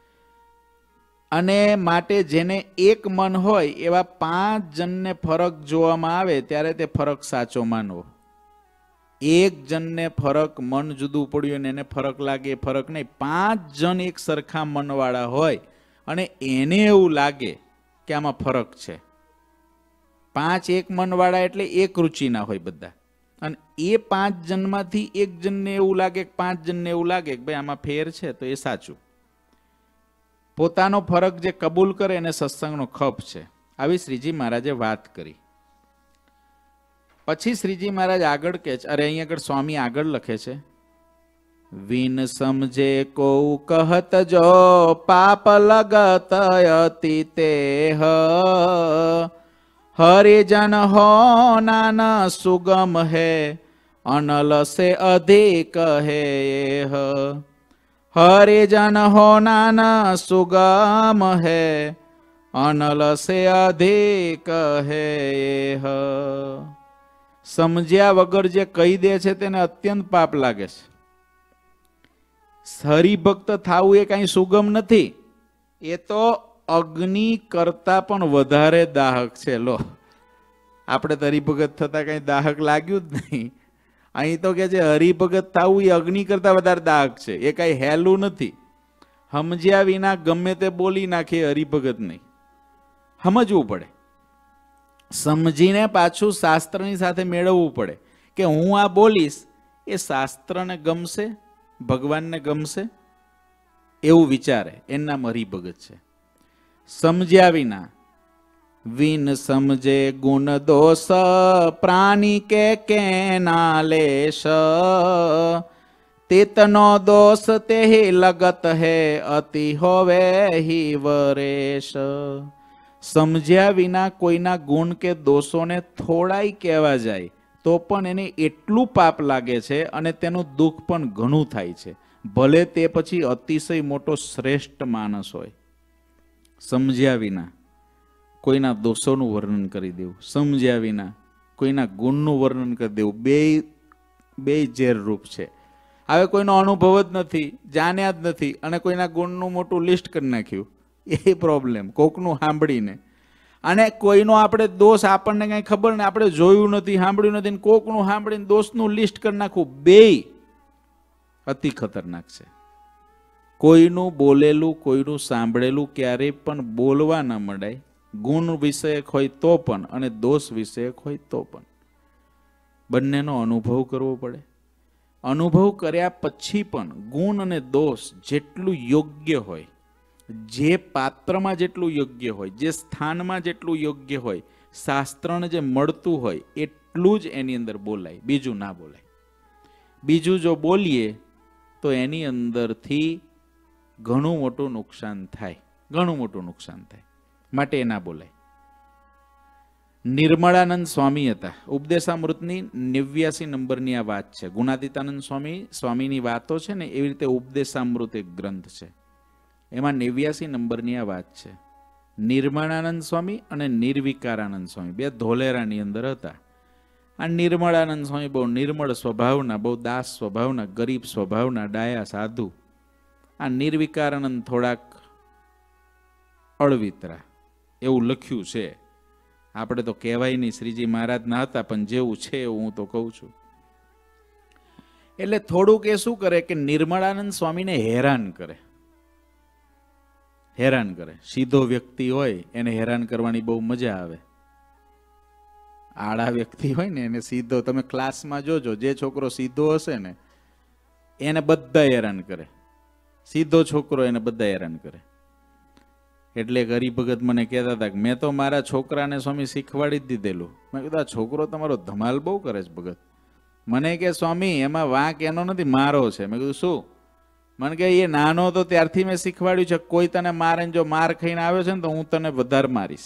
અને માટે જેને એક મન હોય એવા 5 જણને ફરક જોવામાં આવે ત્યારે તે ફરક સાચો માનવો. એક જણને ફરક, મન જુદું પડ્યું ને એને ફરક લાગે, ફરક નહીં. 5 જણ એક સરખા મનવાળા હોય અને એને એવું લાગે કે આમાં ફરક છે. 5 એક મનવાળા એટલે એક રુચિના હોય બધા, અને એ 5 જણમાંથી એક જણને એવું લાગે, 5 જણને એવું લાગે કે ભાઈ આમાં ફેર છે તો એ સાચું. પોતાનો ફરક જે કબૂલ કરે એને સત્સંગનો ખપ છે. આવી શ્રીજી મહારાજે વાત કરી. પછી શ્રીજી મહારાજ આગળ કહે છે, અરે અહીં આગળ સ્વામી આગળ લખે છે, વિન સમજે કો કહત જો પાપ લગત અતિ તેહ હરિજન હો નાના સુગમ હે અનલ સે અધિક હે. હરિજન હો નાના સુગમ હે અનલ સે અધિક હે. સમજ્યા વગર જે કહી દે છે તેને અત્યંત પાપ લાગે છે. હરિભક્ત થવું એ કઈ સુગમ નથી, એ તો અગ્નિ કરતા પણ વધારે દાહક છે. લો, આપણે તો હરિભગત થતા કઈ દાહક લાગ્યું જ નહીં. અહીં તો કે છે હરિભગત થવું એ અગ્નિ કરતા વધારે દાહક છે. એ કઈ હેલું નથી. સમજ્યા વિના ગમે તે બોલી નાખે, હરિભગત નહીં. સમજવું પડે, સમજીને પાછું શાસ્ત્રની સાથે મેળવવું પડે કે હું આ બોલીશ એ શાસ્ત્રને ગમશે, ભગવાનને ગમશે, એવું વિચારે, એનું નામ હરિભગત છે. સમજ્યા વિના વિન સમજે ગુણ દોષ પ્રાણી કે ના લેશ તેતનો દોષ તે લગત હે અતિ હોવે હિ વરેશ. સમજ્યા વિના કોઈના ગુણ કે દોષોને થોડાય કહેવા જાય તો પણ એને એટલું પાપ લાગે છે અને તેનું દુઃખ પણ ઘણું થાય છે, ભલે તે પછી અતિશય મોટો શ્રેષ્ઠ માણસ હોય. સમજ્યા વિના કોઈના દોષોનું વર્ણન કરી દેવું, સમજ્યા વિના કોઈના ગુણનું વર્ણન કરી દેવું, બે ઝેર રૂપ છે. હવે કોઈનો અનુભવ જ નથી, જાણ્યા જ નથી અને કોઈના ગુણનું મોટું લિસ્ટ કરી નાખ્યું, એ પ્રોબ્લેમ. કોકનું સાંભળીને અને કોઈનો આપણે દોષ આપણને કઈ ખબર ને, આપણે જોયું નથી, સાંભળ્યું નથી, કોકનું સાંભળીને દોષનું લિસ્ટ કરી નાખવું, બે અતિ ખતરનાક છે. કોઈનું બોલેલું, કોઈનું સાંભળેલું ક્યારેય પણ બોલવા ન મળાય. ગુણ વિષયક હોય તો પણ અને દોષ વિષયક હોય તો પણ. બંનેનો અનુભવ કરવો પડે. અનુભવ કર્યા પછી પણ ગુણ અને દોષ જેટલું યોગ્ય હોય, જે પાત્રમાં જેટલું યોગ્ય હોય, જે સ્થાનમાં જેટલું યોગ્ય હોય, શાસ્ત્રને જે મળતું હોય એટલું જ એની અંદર બોલાય, બીજું ના બોલાય. બીજું જો બોલીએ તો એની અંદરથી ઘણું મોટું નુકસાન થાય, ઘણું મોટું નુકસાન થાય. માટે એ ના બોલાય. નિર્મળાનંદ સ્વામી હતા. ઉપદેશામૃતની 89 નંબરની આ વાત છે. ગુણાતીતાનંદ સ્વામીની વાતો છે ને, એવી રીતે ઉપદેશામૃત એક ગ્રંથ છે, એમાં 89 નંબરની આ વાત છે. નિર્મળાનંદ સ્વામી અને નિર્વિકારાનંદ સ્વામી બે ધોલેરાની અંદર હતા. આ નિર્મળાનંદ સ્વામી બહુ નિર્મળ સ્વભાવના, બહુ દાસ સ્વભાવના, ગરીબ સ્વભાવના, ડાયા સાધુ. આ નિર્વિકારાનંદ થોડાક અળવિતરા, એવું લખ્યું છે. આપણે તો કહેવાય નહીં, શ્રીજી મહારાજ ના હતા, પણ જેવું છે એવું હું તો કહું છું. એટલે થોડુંક એ શું કરે કે નિર્મળાનંદ સ્વામીને હેરાન કરે. સીધો વ્યક્તિ હોય એને હેરાન કરવાની બહુ મજા આવે. આડા વ્યક્તિ હોય ને એને સીધો, તમે ક્લાસમાં જોજો, જે છોકરો સીધો હશે ને એને બધા હેરાન કરે. સીધો છોકરો એને બધા હેરાન કરે. એટલે હરિભગત મને કહેતા હતા કે મેં તો મારા છોકરાને સ્વામી શીખવાડી જ દીધેલું. મેં કીધું આ છોકરો તમારો ધમાલ બહુ કરે છે ભગત. મને કે સ્વામી એમાં વાંક એનો નથી, મારો છે. મેં કીધું શું? મને કે એ નાનો તો ત્યારથી મેં શીખવાડ્યું છે, કોઈ તને મારે, જો માર ખાઈને આવ્યો છે ને તો હું તને વધારે મારીશ.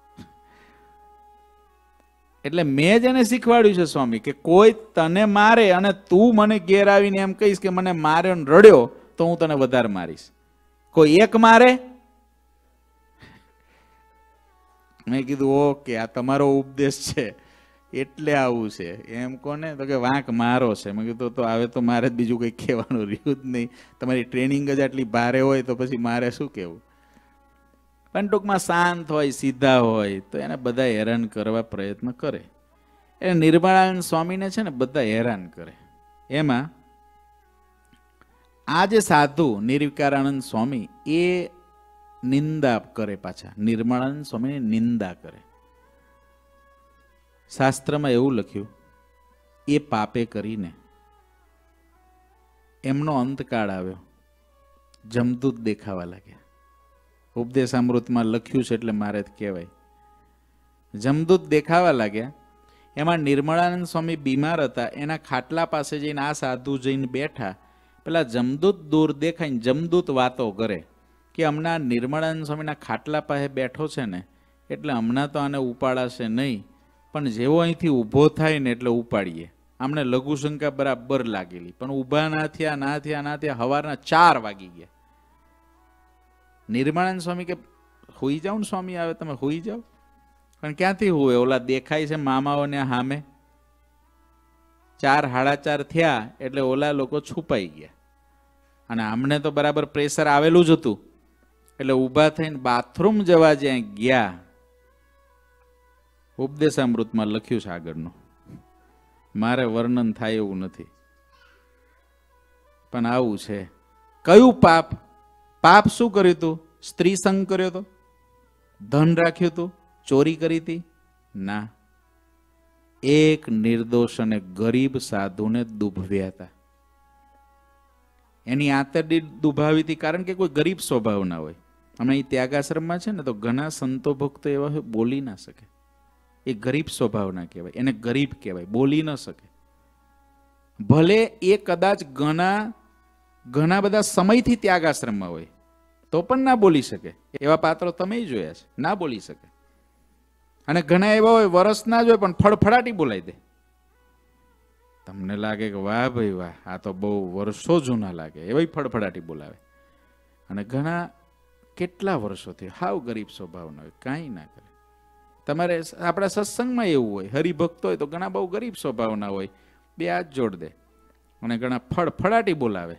એટલે મેં જ એને શીખવાડ્યું છે સ્વામી કે કોઈ તને મારે અને તું મને ઘેર આવીને એમ કહીશ કે મને માર્યો ને રડ્યો તો હું તને વધારે મારીશ. કોઈ એક મારે. મેં કીધું ઓકે, આ તમારો ઉપદેશ છે એટલે આવું છે. એમ કોને? તો કે વાંક મારો છે. મેં કીધું તો હવે તો મારે જ બીજું કંઈ કહેવાનું રહ્યું જ નહીં. તમારી ટ્રેનિંગ જ આટલી ભારે હોય તો પછી મારે શું કહેવું? પણ ટૂંકમાં શાંત હોય, સીધા હોય તો એને બધા હેરાન કરવા પ્રયત્ન કરે. એ નિર્મળાનંદ સ્વામીને છે ને બધા હેરાન કરે. એમાં આ જે સાધુ નિર્વિકારાનંદ સ્વામી એ નિંદા કરે. પાછા નિર્મળાનંદ સ્વામીની નિંદા કરે. શાસ્ત્રમાં એવું લખ્યું, એ પાપે કરીને એમનો અંતકાળ આવ્યો, જમદૂત દેખાવા લાગ્યા. ઉપદેશામૃતમાં લખ્યું છે એટલે મારે જ કહેવાય. જમદૂત દેખાવા લાગ્યા. એમાં નિર્મળાનંદ સ્વામી બીમાર હતા. એના ખાટલા પાસે જઈને આ સાધુ જઈને બેઠા. પેલા જમદૂત દૂર દેખાઈને જમદૂત વાતો કરે કે હમણાં નિર્મળાનંદ સ્વામીના ખાટલા પાસે બેઠો છે ને એટલે હમણાં તો આને ઉપાડાશે નહીં, પણ જેવો અહીંથી ઊભો થાય ને એટલે ઉપાડીએ. આમને લઘુશંકા બરાબર લાગેલી, પણ ઊભા ના થયા. સવારના 4 વાગી ગયા. નિર્મળાનંદ સ્વામી કે હોઈ જાઓ ને સ્વામી, આવે તમે હોઈ જાઓ. પણ ક્યાંથી હુએ? ઓલા દેખાય છે મામાઓને સામે. 4 સાડા 4 થયા એટલે ઓલા લોકો છુપાઈ ગયા. અને આમને તો બરાબર પ્રેશર આવેલું જ હતું. એટલે ઊભા થઈને બાથરૂમ જવા જ્યાં ગયા, ઉપદેશામૃતમાં લખ્યું છે આગળનું, મારે વર્ણન થાય એવું નથી, પણ આવું છે. કયું પાપ? પાપ શું કર્યું હતું? સ્ત્રી સંગ કર્યો હતો? ધન રાખ્યું હતું? ચોરી કરી હતી? ના. એક નિર્દોષ અને ગરીબ સાધુને દુભવ્યા હતા. એની આંતરડી દુભાવી હતી, કારણ કે કોઈ ગરીબ સ્વભાવ ના હોય. હમણાં એ ત્યાગાશ્રમમાં છે ને તો ઘણા સંતો ભક્તો એવા હોય બોલી ના શકે. એ ગરીબ સ્વભાવ ના કહેવાય, એને ગરીબ કહેવાય, બોલી ન શકે. ભલે એ કદાચ ઘણા બધા સમયથી ત્યાગાશ્રમમાં હોય તો પણ ના બોલી શકે. એવા પાત્રો તમે જોયા છે, ના બોલી શકે. અને ઘણા એવા હોય વરસ ના જ હોય પણ ફળફડાટી બોલાવી દે. તમને લાગે કે વાહ ભાઈ વાહ, આ તો બહુ વર્ષો જૂના લાગે, એવા ફળફડાટી બોલાવે. અને ઘણા કેટલા વર્ષોથી હાવ ગરીબ સ્વભાવના હોય, કાંઈ ના કરે. તમારે આપણા સત્સંગમાં એવું હોય, હરિભક્ત હોય તો ઘણા બહુ ગરીબ સ્વભાવના હોય, 2 હાથ જોડ દે. અને ઘણા ફળફડાટી બોલાવે.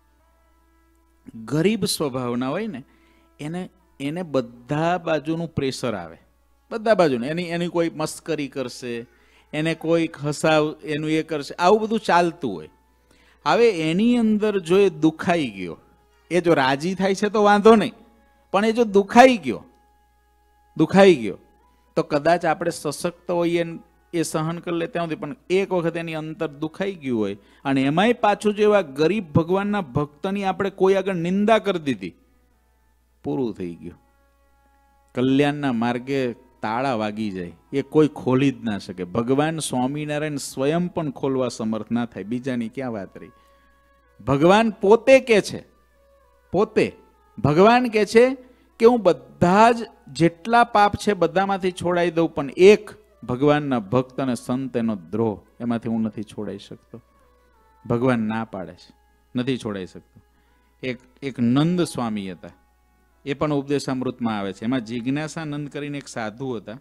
ગરીબ સ્વભાવના હોય ને એને બધા બાજુનું પ્રેશર આવે, બધા બાજુનું. એની કોઈ મસ્કરી કરશે, એને કોઈ હસાવ, એનું એ કરશે, આવું બધું ચાલતું હોય. હવે એની અંદર જો એ દુખાઈ ગયો, એ જો રાજી થાય છે તો વાંધો નહીં, પણ એ જો દુખાઈ ગયો તો કદાચ આપણે સશક્ત હોઈએ એ સહન કરી લે ત્યાં સુધી, પણ એક વખત એની અંતર દુખાઈ ગયું હોય અને એમાંય પાછું જેવા ગરીબ ભગવાનના ભક્તની આપણે કોઈ આગળ નિંદા કરી દીધી, પૂરું થઈ ગયું. કલ્યાણના માર્ગે તાળા વાગી જાય, એ કોઈ ખોલી જ ના શકે. ભગવાન સ્વામિનારાયણ સ્વયં પણ ખોલવા સમર્થ ના થાય, બીજાની ક્યાં વાત રહી. ભગવાન પોતે કે છે, પોતે ભગવાન કે છે કે હું બધા જ જેટલા પાપ છે બધામાંથી છોડાઈ દઉં, પણ એક ભગવાનના ભક્ત અને સંત એનો દ્રોહ, એમાંથી હું નથી છોડાઈ શકતો. ભગવાન ના પાડે છે, નથી છોડાઈ શકતો. એક નંદ સ્વામી હતા, એ પણ ઉપદેશામૃતમાં આવે છે. એમાં જિજ્ઞાસાનંદ કરીને એક સાધુ હતા.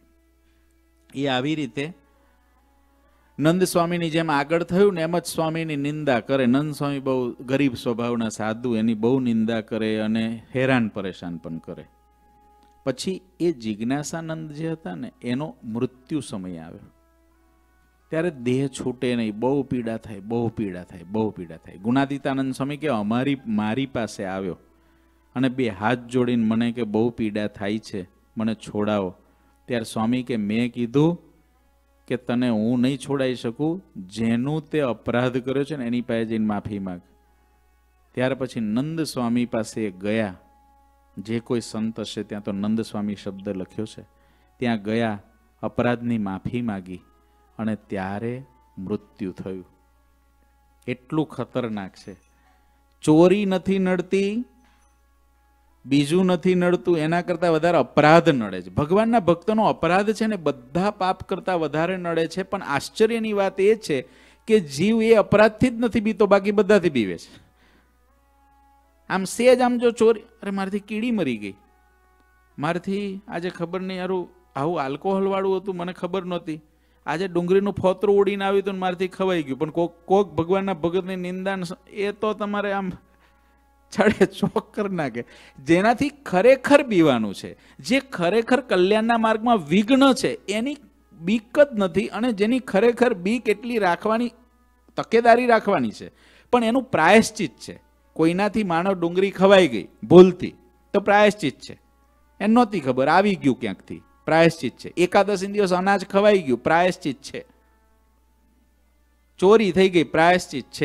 એ આવી રીતે નંદ સ્વામીની જેમ આગળ થયું ને એમ જ સ્વામીની નિંદા કરે. નંદ સ્વામી બહુ ગરીબ સ્વભાવના સાધુ, એની બહુ નિંદા કરે અને હેરાન પરેશાન પણ કરે. પછી એ જિજ્ઞાસાનંદ જે હતા ને એનો મૃત્યુ સમય આવ્યો. ત્યારે દેહ છૂટે નહીં, બહુ પીડા થાય, બહુ પીડા થાય, બહુ પીડા થાય. ગુણાતીતાનંદ સ્વામી કે મારી પાસે આવ્યો અને બે હાથ જોડીને મને કે બહુ પીડા થાય છે, મને છોડાવો. ત્યારે સ્વામી કે મેં કીધું કે તને હું નહીં છોડાઈ શકું, જેનું તે અપરાધ કર્યો છે ને એની પાસે જઈને માફી માંગ. ત્યાર પછી નંદ સ્વામી પાસે ગયા. જે કોઈ સંત હશે ત્યાં તો નંદ સ્વામી શબ્દ લખ્યો છે. ત્યાં ગયા, અપરાધની માફી માગી અને ત્યારે મૃત્યુ થયું. એટલું ખતરનાક છે. ચોરી નથી નડતી, બીજું નથી નડતું, એના કરતા વધારે અપરાધ નડે છે. ભગવાનના ભક્તોનો અપરાધ છે ને બધા પાપ કરતા વધારે નડે છે. પણ આશ્ચર્યની વાત એ છે કે જીવ એ અપરાધથી જ નથી બીતો, બાકી બધાથી બીવે છે. આમ સેજ આમ જો ચોરી, અરે મારાથી કીડી મરી ગઈ, મારાથી આજે ખબર નહીં યારું આવું આલ્કોહોલ વાળું હતું, મને ખબર નહોતી, આજે ડુંગળીનું ફોતરું ઉડીને આવ્યું હતું મારાથી ખવાઈ ગયું. પણ કોક ભગવાનના ભગતની નિંદા, એ તો તમારે આમ છડે ચોક કરી નાખે. જેનાથી ખરેખર બીવાનું છે, જે ખરેખર કલ્યાણના માર્ગમાં વિઘ્ન છે, એની બીક જ નથી. અને જેની ખરેખર બીક એટલી રાખવાની, તકેદારી રાખવાની છે, પણ એનું પ્રાયશ્ચિત છે. કોઈનાથી માનવ ડુંગળી ખવાઈ ગઈ ભૂલથી, તો પ્રાયશ્ચિત છે. એ નહોતી ખબર, આવી ગયું ક્યાંકથી, પ્રાયશ્ચિત છે. એકાદશી દિવસ અનાજ ખવાઈ ગયું, પ્રાયશ્ચિત છે. ચોરી થઈ ગઈ, પ્રાયશ્ચિત છે.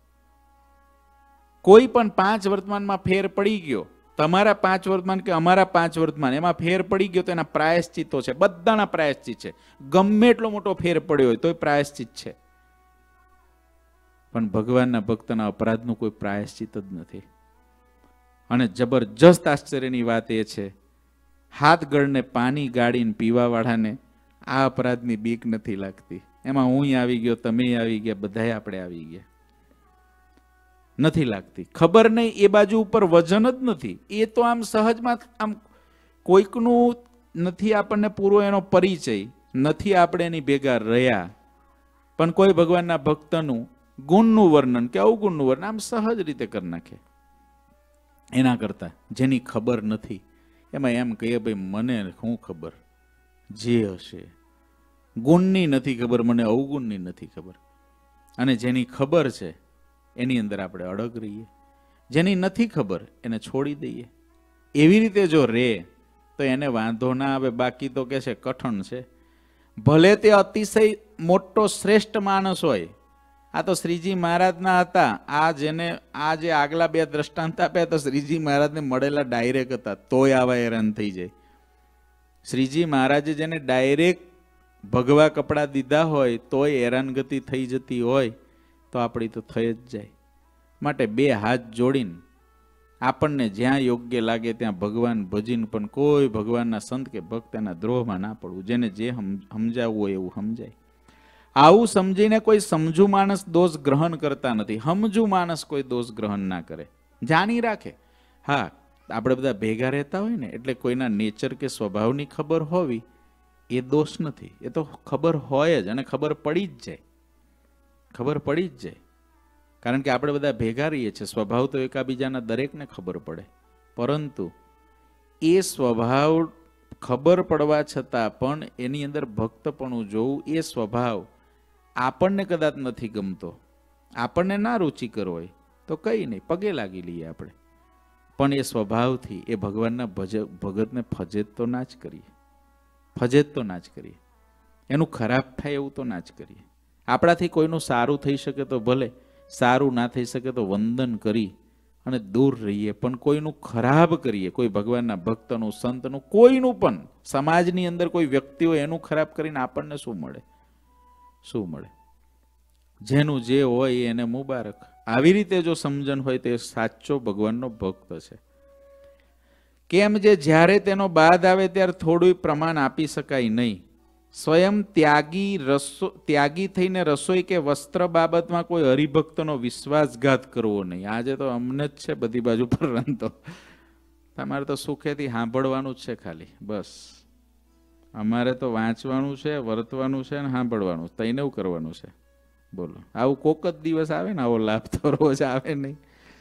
કોઈ પણ 5 વર્તમાનમાં ફેર પડી ગયો, તમારા 5 વર્તમાન કે અમારા 5 વર્તમાન, એમાં ફેર પડી ગયો તો એના પ્રાયશ્ચિતો છે, બધાના પ્રાયશ્ચિત છે. ગમે એટલો મોટો ફેર પડ્યો હોય તોય પ્રાયશ્ચિત છે. પણ ભગવાનના ભક્તના અપરાધનું કોઈ પ્રાયશ્ચિત જ નથી. અને જબરજસ્ત આશ્ચર્યની વાત એ છે, હાથ ગળને પાણી ગાળીને પીવા વાળાને આ અપરાધની બીક નથી લાગતી. એમાં હું આવી ગયો, તમે આવી ગયા, બધાય આપણે આવી ગયા, નથી લાગતી. ખબર નહીં એ બાજુ ઉપર વજન જ નથી. એ તો આમ સહજમાં આમ કોઈકનું નથી આપણને પૂરો એનો પરિચય, નથી આપણે એની ભેગા રહ્યા, પણ કોઈ ભગવાનના ભક્તનું ગુણનું વર્ણન કે અવગુણનું વર્ણન આમ સહજ રીતે કરી નાખે. એના કરતા જેની ખબર નથી એમાં એમ કહીએ ભાઈ મને શું ખબર, જે હશે. ગુણની નથી ખબર, મને અવગુણની નથી ખબર. અને જેની ખબર છે એની અંદર આપણે અડગ રહીએ, જેની નથી ખબર એને છોડી દઈએ. એવી રીતે જો રે તો એને વાંધો ના આવે. બાકી તો કે છે કઠણ છે, ભલે તે અતિશય મોટો શ્રેષ્ઠ માણસ હોય. આ તો શ્રીજી મહારાજના હતા. આ જે આગલા 2 દ્રષ્ટાંત આપ્યા તો શ્રીજી મહારાજને મળેલા ડાયરેક્ટ હતા, તોય આવા હેરાન થઈ જાય. શ્રીજી મહારાજે જેને ડાયરેક્ટ ભગવા કપડા દીધા હોય તોય હેરાનગતિ થઈ જતી હોય તો આપણી તો થઈ જ જાય. માટે 2 હાથ જોડીને આપણને જ્યાં યોગ્ય લાગે ત્યાં ભગવાન ભજીને, પણ કોઈ ભગવાનના સંત કે ભક્ત એના દ્રોહમાં ના પડવું. જેને જે સમજાવવું હોય એવું સમજાય. આવું સમજીને કોઈ સમજુ માણસ દોષ ગ્રહણ કરતા નથી. સમજુ માણસ કોઈ દોષ ગ્રહણ ના કરે, જાણી રાખે. હા, આપણે બધા ભેગા રહેતા હોય ને એટલે કોઈના નેચર કે સ્વભાવની ખબર હોવી એ દોષ નથી. એ તો ખબર હોય જ, અને ખબર પડી જ જાય, ખબર પડી જ જાય. કારણ કે આપણે બધા ભેગા રહીએ છીએ, સ્વભાવ તો એકાબીજાના દરેકને ખબર પડે. પરંતુ એ સ્વભાવ ખબર પડવા છતાં પણ એની અંદર ભક્તપણું જોવું, એ સ્વભાવ આપણને કદાચ નથી ગમતો, આપણને ના રુચિકર હોય તો કંઈ નહીં, પગે લાગી લઈએ આપણે. પણ એ સ્વભાવથી એ ભગવાનના ભગતને ફજેત તો ના જ કરીએ, ફજેત તો ના જ કરીએ. એનું ખરાબ થાય એવું તો ના જ કરીએ. આપણાથી કોઈનું સારું થઈ શકે તો ભલે, સારું ના થઈ શકે તો વંદન કરી અને દૂર રહીએ, પણ કોઈનું ખરાબ કરીએ, કોઈ ભગવાનના ભક્તનું, સંતનું, કોઈનું પણ, સમાજની અંદર કોઈ વ્યક્તિ હોય એનું ખરાબ કરીને આપણને શું મળે? શું મળે? જેનું જે હોય એને મુબારક. આવી રીતે જો સમજણ હોય તો એ સાચો ભગવાનનો ભક્ત છે. કેમ જે જ્યારે તેનો બાદ આવે ત્યારે થોડું પ્રમાણ આપી શકાય નહીં. સ્વયં ત્યાગી થઈને રસોઈ કે વસ્ત્ર બાબતમાં કોઈ હરિભક્તનો વિશ્વાસઘાત કરવો નહીં. આજે તો અમને જ છે બધી બાજુ પર રંતો. તમારે તો સુખેથી સાંભળવાનું જ છે ખાલી, બસ. અમારે તો વાંચવાનું છે, વર્તવાનું છે ને સાંભળવાનું, તઈને એવું કરવાનું છે. બોલો, આવું કોક જ દિવસ આવે ને આવો લાભ, તો રોજ આવે નહીં.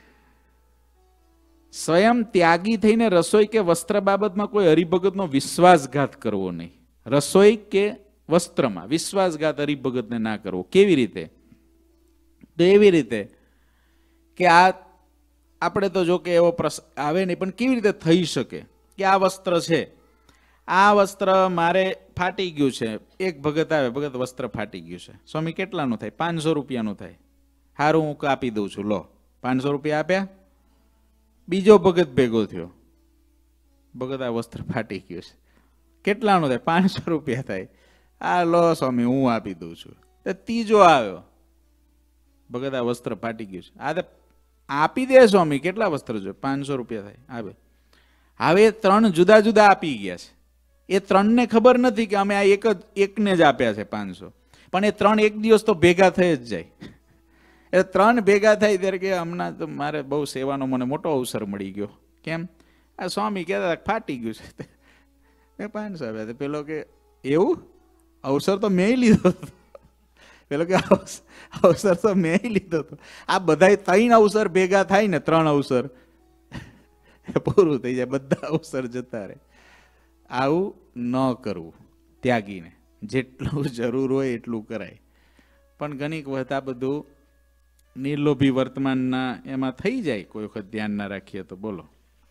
સ્વયં ત્યાગી થઈને રસોઈ કે વસ્ત્ર બાબતમાં કોઈ હરિભગતનો વિશ્વાસઘાત કરવો નહીં. રસોઈ કે વસ્ત્રમાં વિશ્વાસઘાત હરિભગતને ના કરવો. કેવી રીતે? તો એવી રીતે કે આપણે તો જો કે એવો પ્રશ્ન આવે નહીં, પણ કેવી રીતે થઈ શકે કે આ વસ્ત્ર છે, આ વસ્ત્ર મારે ફાટી ગયું છે. એક ભગત આવે, ભગત વસ્ત્ર ફાટી ગયું છે, સ્વામી કેટલાનું થાય? 500 રૂપિયાનું થાય. સારું, હું આપી દઉં છું, લો. 500 રૂપિયા આપ્યા. બીજો ભગત ભેગો થયો, ભગત આ વસ્ત્ર ફાટી ગયું છે, કેટલાનું થાય? 500 રૂપિયા થાય. આ લો સ્વામી, હું આપી દઉં છું. ત્રીજો આવ્યો, ભગત આ વસ્ત્ર ફાટી ગયું છે, આ આપી દે સ્વામી, કેટલા વસ્ત્ર જોઈએ? 500 રૂપિયા થાય. આવે. હવે 3 જુદા જુદા આપી ગયા છે. એ 3ને ખબર નથી કે અમે આ એકને જ આપ્યા છે 500, પણ એ 3 એક દિવસ તો ભેગા થઈ જ જાય. એટલે 3 ભેગા થાય ત્યારે કે હમણાં તો મારે બહુ સેવાનો મને મોટો અવસર મળી ગયો. કેમ? આ સ્વામી કહેતા ફાટી ગયું છે, મેં 500 આપ્યા હતા. પેલો કે એવું? અવસર તો મેં લીધો હતો. પેલો કે અવસર તો મેં લીધો હતો. આ બધા 3 અવસર ભેગા થાય ને, 3 અવસર પૂરું થઈ જાય, બધા અવસર જતા રહે. આવું ન કરવું. ત્યાગીને જેટલું જરૂર હોય એટલું કરાય. પણ ઘણીક વખત આ બધું નિર્લોભી વર્તમાનના એમાં થઈ જાય, કોઈ વખત ધ્યાન ના રાખીએ તો. બોલો.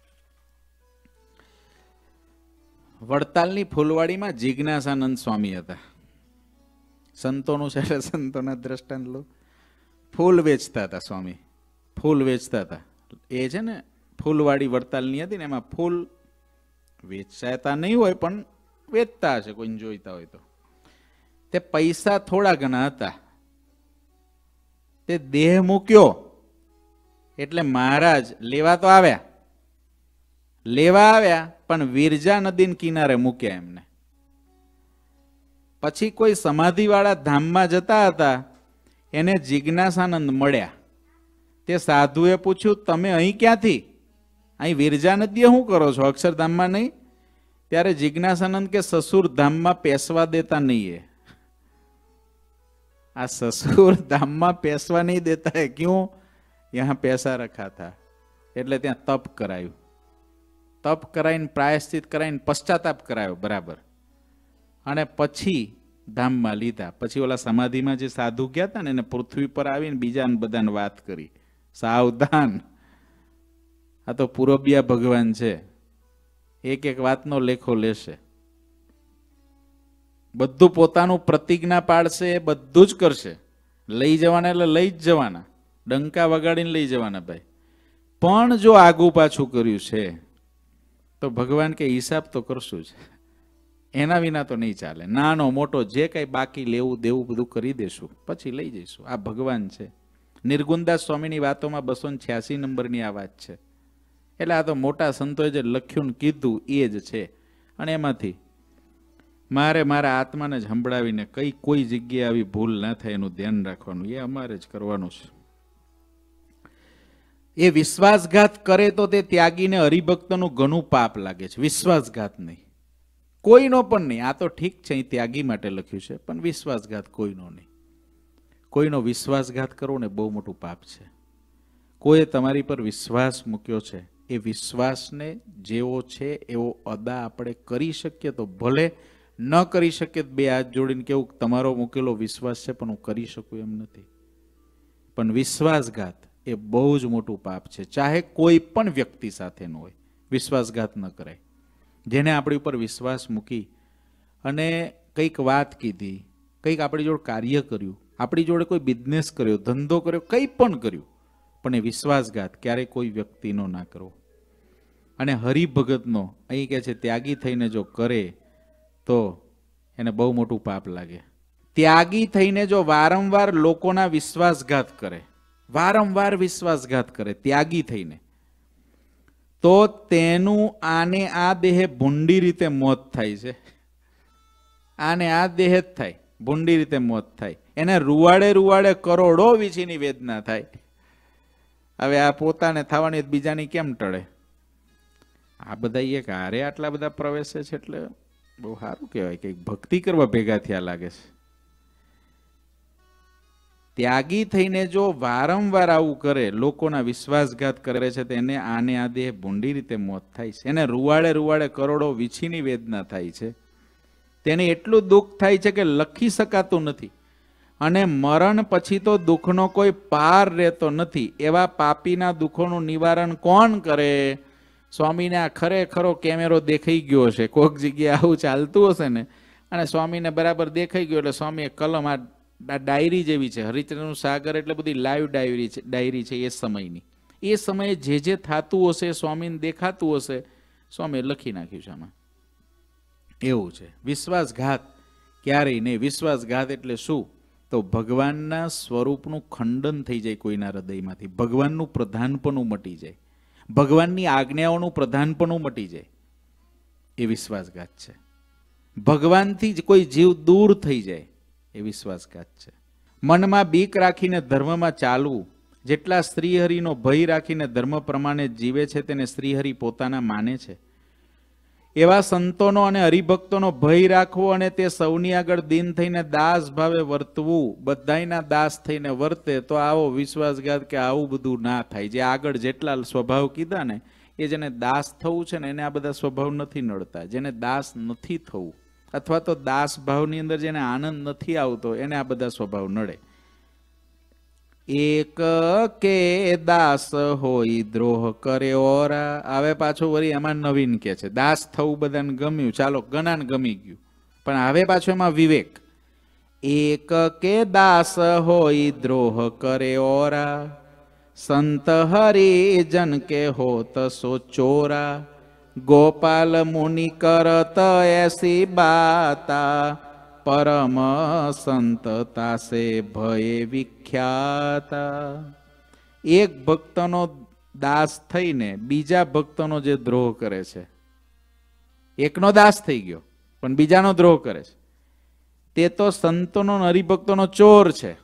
વડતાલની ફૂલવાડીમાં જિજ્ઞાસાનંદ સ્વામી હતા. સંતોનું છે એટલે સંતોના દ્રષ્ટાંત લો. ફૂલ વેચતા હતા સ્વામી, ફૂલ વેચતા હતા. એ છે ને ફૂલવાડી વડતાલની હતી ને, એમાં ફૂલ વેચાતા નહીં હોય પણ વેચતા હશે, કોઈને જોઈતા હોય તો. તે પૈસા થોડા ઘણા હતા. તે દેહ મૂક્યો એટલે મહારાજ લેવા તો આવ્યા, પણ વિરજા નદીના કિનારે મૂક્યા એમને. પછી કોઈ સમાધિવાળા ધામમાં જતા હતા, એને જિજ્ઞાસાનંદ મળ્યા. તે સાધુએ પૂછ્યું, તમે અહીં ક્યાંથી? અહીં વિરજા નદીએ શું કરો છો, અક્ષરધામમાં નહીં? ત્યારે જિજ્ઞાસાનંદ કે સસુર ધામમાં પેસવા દેતા નહીં. આ સસુર ધામમાં પેસવા નહીં દેતા હે. ક્યું? યહાં પૈસા રખા થા. એટલે ત્યાં તપ કરાયું. તપ કરાવીને પ્રાયશ્ચિત કરાવીને પશ્ચાતાપ કરાયો બરાબર, અને પછી ધામમાં લીધા. પછી ઓલા સમાધિમાં જે સાધુ ગયા હતા ને, એને પૃથ્વી પર આવીને બીજાને બધાને વાત કરી, સાવધાન, આ તો પૂરબિયા ભગવાન છે, એક એક વાતનો લેખો લેશે, બધું પોતાનું પ્રતિજ્ઞા પાડશે, એ બધું જ કરશે. લઈ જવાના એટલે લઈ જ જવાના, ડંકા વગાડીને લઈ જવાના ભાઈ. પણ જો આગુ પાછું કર્યું છે તો ભગવાન કે હિસાબ તો કરશું જ, એના વિના તો નહીં ચાલે. નાનો મોટો જે કઈ બાકી લેવું દેવું બધું કરી દેશું, પછી લઈ જઈશું. આ ભગવાન છે. નિર્ગુણદાસ સ્વામીની વાતોમાં 286 નંબરની આ વાત છે. એટલે આ તો મોટા સંતોએ જે લખ્યું ને કીધું એ જ છે. અને એમાંથી મારે મારા આત્માને જ સંભળાવીને કોઈ જગ્યાએ આવી ભૂલ ના થાય એનું ધ્યાન રાખવાનું, એ અમારે જ કરવાનું છે. એ વિશ્વાસઘાત કરે તો તે ત્યાગીને હરિભક્તનું ઘણું પાપ લાગે છે. વિશ્વાસઘાત નહીં, કોઈનો પણ નહીં. આ તો ઠીક છે, અહીં ત્યાગી માટે લખ્યું છે, પણ વિશ્વાસઘાત કોઈનો નહીં. કોઈનો વિશ્વાસઘાત કરવો ને બહુ મોટું પાપ છે. કોઈએ તમારી પર વિશ્વાસ મૂક્યો છે, એ વિશ્વાસને જેવો છે એવો અદા આપણે કરી શકીએ તો ભલે, ન કરી શકીએ બે હાથ જોડીને કેવું તમારો મૂકેલો વિશ્વાસ છે પણ હું કરી શકું એમ નથી. પણ વિશ્વાસઘાત એ બહુ જ મોટું પાપ છે. ચાહે કોઈ પણ વ્યક્તિ સાથેનો હોય, વિશ્વાસઘાત ન કરાય. જેને આપણી ઉપર વિશ્વાસ મૂકી અને કંઈક વાત કીધી, કંઈક આપણી જોડે કાર્ય કર્યું, આપણી જોડે કોઈ બિઝનેસ કર્યો, ધંધો કર્યો, કંઈ પણ કર્યું, પણ એ વિશ્વાસઘાત ક્યારેય કોઈ વ્યક્તિનો ના કરવો. અને હરિભગતનો અહીં કહે છે ત્યાગી થઈને જો કરે તો એને બહુ મોટું પાપ લાગે. ત્યાગી થઈને જો વારંવાર લોકોના વિશ્વાસઘાત કરે, વારંવાર વિશ્વાસઘાત કરે ત્યાગી થઈને, તો તેનું આને આ દેહે ભૂંડી રીતે મોત થાય છે. આને આ દેહ જ થાય, ભૂંડી રીતે મોત થાય. એને રૂવાડે રૂવાડે કરોડો વીછીની વેદના થાય. હવે આ પોતાને થવાની બીજાની કેમ ટળે? આ બધા એક હારે આટલા બધા પ્રવેશે છે એટલે બહુ સારું કહેવાય કે ભક્તિ કરવા ભેગા થયા લાગે છે. ત્યાગી થઈને જો વારંવાર આવું કરે, લોકોના વિશ્વાસઘાત કરે છે, તેને આને આ દેહ ભૂંડી રીતે મોત થાય છે. એને રૂવાડે રૂવાડે કરોડો વીછીની વેદના થાય છે. તેને એટલું દુઃખ થાય છે કે લખી શકાતું નથી. અને મરણ પછી તો દુઃખનો કોઈ પાર રહેતો નથી. એવા પાપીના દુઃખોનું નિવારણ કોણ કરે? સ્વામીને આ ખરેખરો કેમેરો દેખાઈ ગયો હશે, કોઈક જગ્યાએ આવું ચાલતું હશે ને, અને સ્વામીને બરાબર દેખાઈ ગયો એટલે સ્વામીએ કલમ, આ ડાયરી જેવી છે, હરિચંદ્રનું સાગર એટલે બધી લાઈવ ડાયરી છે એ સમયની. એ સમયે જે જે થતું હશે, સ્વામીને દેખાતું હશે, સ્વામીએ લખી નાખ્યું છે આમાં. એવું છે વિશ્વાસઘાત ક્યારેય નહીં. વિશ્વાસઘાત એટલે શું? તો ભગવાનના સ્વરૂપનું ખંડન થઈ જાય કોઈના હૃદયમાંથી, ભગવાનનું પ્રધાનપણું મટી જાય, ભગવાનની આજ્ઞાઓનું પ્રધાનપણું મટી જાય, એ વિશ્વાસઘાત છે. ભગવાનથી જ કોઈ જીવ દૂર થઈ જાય, એ વિશ્વાસઘાત છે. મનમાં બીક રાખીને ધર્મમાં ચાલવું, જેટલા શ્રીહરિનો ભય રાખીને ધર્મ પ્રમાણે જીવે છે તેને શ્રીહરિ પોતાના માને છે. એવા સંતોનો અને હરિભક્તોનો ભય રાખવો અને તે સૌની આગળ દીન થઈને દાસ ભાવે વર્તવું, બધાયના દાસ થઈને વર્તે તો આવો વિશ્વાસઘાત કે આવું બધું ના થાય. જે આગળ જેટલા સ્વભાવ કીધા ને, એ જેને દાસ થવું છે ને એને આ બધા સ્વભાવ નથી નડતા. જેને દાસ નથી થવું અથવા તો દાસ ભાવની અંદર જેને આનંદ નથી આવતો, એને આ બધા સ્વભાવ નડે. એક કે દાસ હોય દ્રોહ કરે ઓરા. હવે પાછું વળી એમાં નવીન કે છે દાસ થવું બધાને ગમ્યું, ચાલો ગણાને ગમી ગયું, પણ હવે પાછું એમાં વિવેક. એક કે દાસ હોય દ્રોહ કરે ઓરા, સંત હરિજન કે હોત સો ચોરા, ગોપાલ મુનિ કરત એસી બાતા, પરમ સંત તાસે ભય વિખ્યાતા. એક ભક્તનો દાસ થઈને બીજા ભક્તનો જે દ્રોહ કરે છે, એકનો દાસ થઈ ગયો પણ બીજાનો દ્રોહ કરે છે, તે તો સંતોનો હરિભક્તોનો ચોર છે.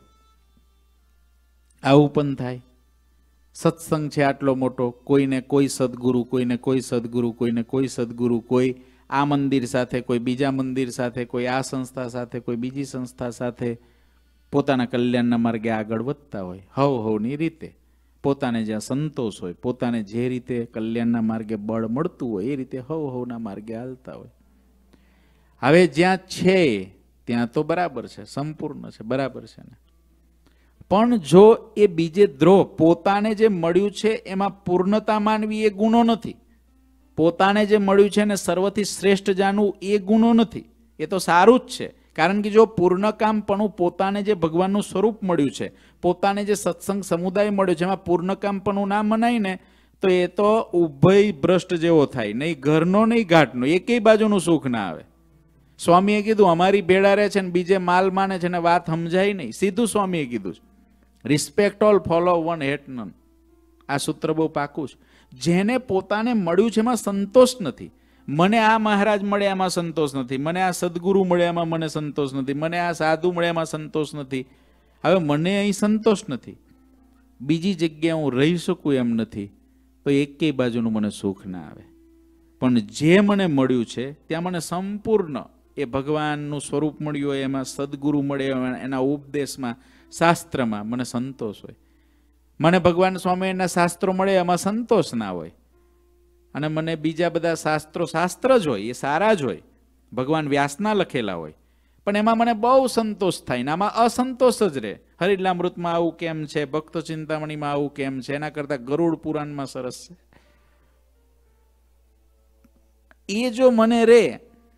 આવું પણ થાય. સત્સંગ છે આટલો મોટો, કોઈને કોઈ સદગુરુ, કોઈને કોઈ સદગુરુ, કોઈને કોઈ સદગુરુ, કોઈ આ મંદિર સાથે, કોઈ બીજા મંદિર સાથે, કોઈ આ સંસ્થા સાથે, કોઈ બીજી સંસ્થા સાથે પોતાના કલ્યાણના માર્ગે આગળ વધતા હોય. હવની રીતે પોતાને જ્યાં સંતોષ હોય, પોતાને જે રીતે કલ્યાણના માર્ગે બળ મળતું હોય, એ રીતે હવના માર્ગે હાલતા હોય. હવે જ્યાં છે ત્યાં તો બરાબર છે, સંપૂર્ણ છે, બરાબર છે ને. પણ જો એ બીજે દ્રોહ, પોતાને જે મળ્યું છે એમાં પૂર્ણતા માનવી એ ગુનો નથી. પોતાને જે મળ્યું છે ને સર્વથી શ્રેષ્ઠ જાણવું એ ગુનો નથી. એ તો સારું જ છે. કારણ કે જો પૂર્ણકામપણું, પોતાને જે ભગવાનનું સ્વરૂપ મળ્યું છે, પોતાને જે સત્સંગ સમુદાય મળ્યો છે, એમાં પૂર્ણકામપણું ના મનાય ને, તો એ તો ઉભય ભ્રષ્ટ જેવો થાય. નહીં ઘરનો નહીં ઘાટનો, એકેય બાજુનું સુખ ના આવે. સ્વામીએ કીધું અમારી ભેળા રહે છે ને બીજે માલ માને છે ને વાત સમજાય નહીં. સીધું સ્વામીએ કીધું છે. Respect all, follow one, hate none. આ સૂત્ર બહુ પાકું છે. જેને પોતાને મળ્યું છે એમાં સંતોષ નથી. મને આ મહારાજ મળે એમાં સંતોષ નથી, મને આ સદગુરુ મળે એમાં મને સંતોષ નથી, મને આ સાધુ મળે એમાં સંતોષ નથી. હવે મને અહીં સંતોષ નથી, બીજી જગ્યાએ હું રહી શકું એમ નથી, તો એકેય બાજુનું મને સુખ ના આવે. પણ જે મને મળ્યું છે ત્યાં મને સંપૂર્ણ એ ભગવાનનું સ્વરૂપ મળ્યું હોય, એમાં સદગુરુ મળે, એના ઉપદેશમાં, શાસ્ત્રમાં મને સંતોષ હોય. મને ભગવાન સ્વામિનારાયણના શાસ્ત્રો મળે એમાં સંતોષ ના હોય. અને મને બીજા બધા શાસ્ત્રો, શાસ્ત્ર જ હોય, એ સારા જ હોય, ભગવાન વ્યાસના લખેલા હોય, પણ એમાં મને બહુ સંતોષ થાય ને આમાં અસંતોષ જ રહે. હરિલામૃતમાં આવું કેમ છે, ભક્ત ચિંતામણીમાં આવું કેમ છે, એના કરતાં ગરુડ પુરાણમાં સરસ છે. એ જો મને રે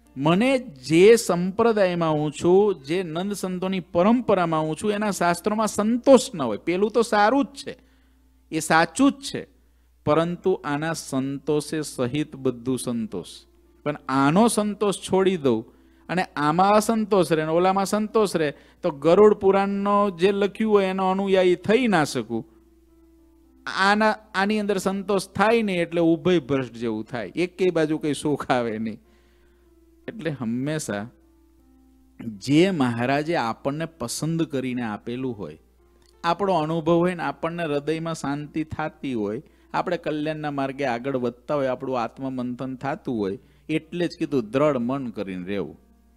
મને જે સંપ્રદાયમાં હું છું, જે નંદ સંતોની પરંપરામાં હું છું, એના શાસ્ત્રોમાં સંતોષ ન હોય. પેલું તો સારું જ છે, એ સાચું જ છે, પરંતુ આના સંતોષે સહિત બધું સંતોષ. પણ આનો સંતોષ છોડી દઉં અને આમાં અસંતોષ રહે ને ઓલામાં સંતોષ રહે તો ગરુડ પુરાણનો જે લખ્યું હોય એનો અનુયાયી થઈ ના શકું. આની અંદર સંતોષ થાય નહીં એટલે ઉભય ભ્રષ્ટ જેવું થાય, એકેય બાજુ કઈ સુખ આવે નહીં. એટલે હંમેશા જે મહારાજે આપણને પસંદ કરીને આપેલું હોય, આપણો અનુભવ હોય ને આપણને હૃદયમાં શાંતિ થતી હોય, આપણે કલ્યાણના માર્ગે આગળ વધતા હોય, આપણું આત્મમંથન થતું હોય, એટલે જ કીધું દ્રઢ મન કરીને રહેવું.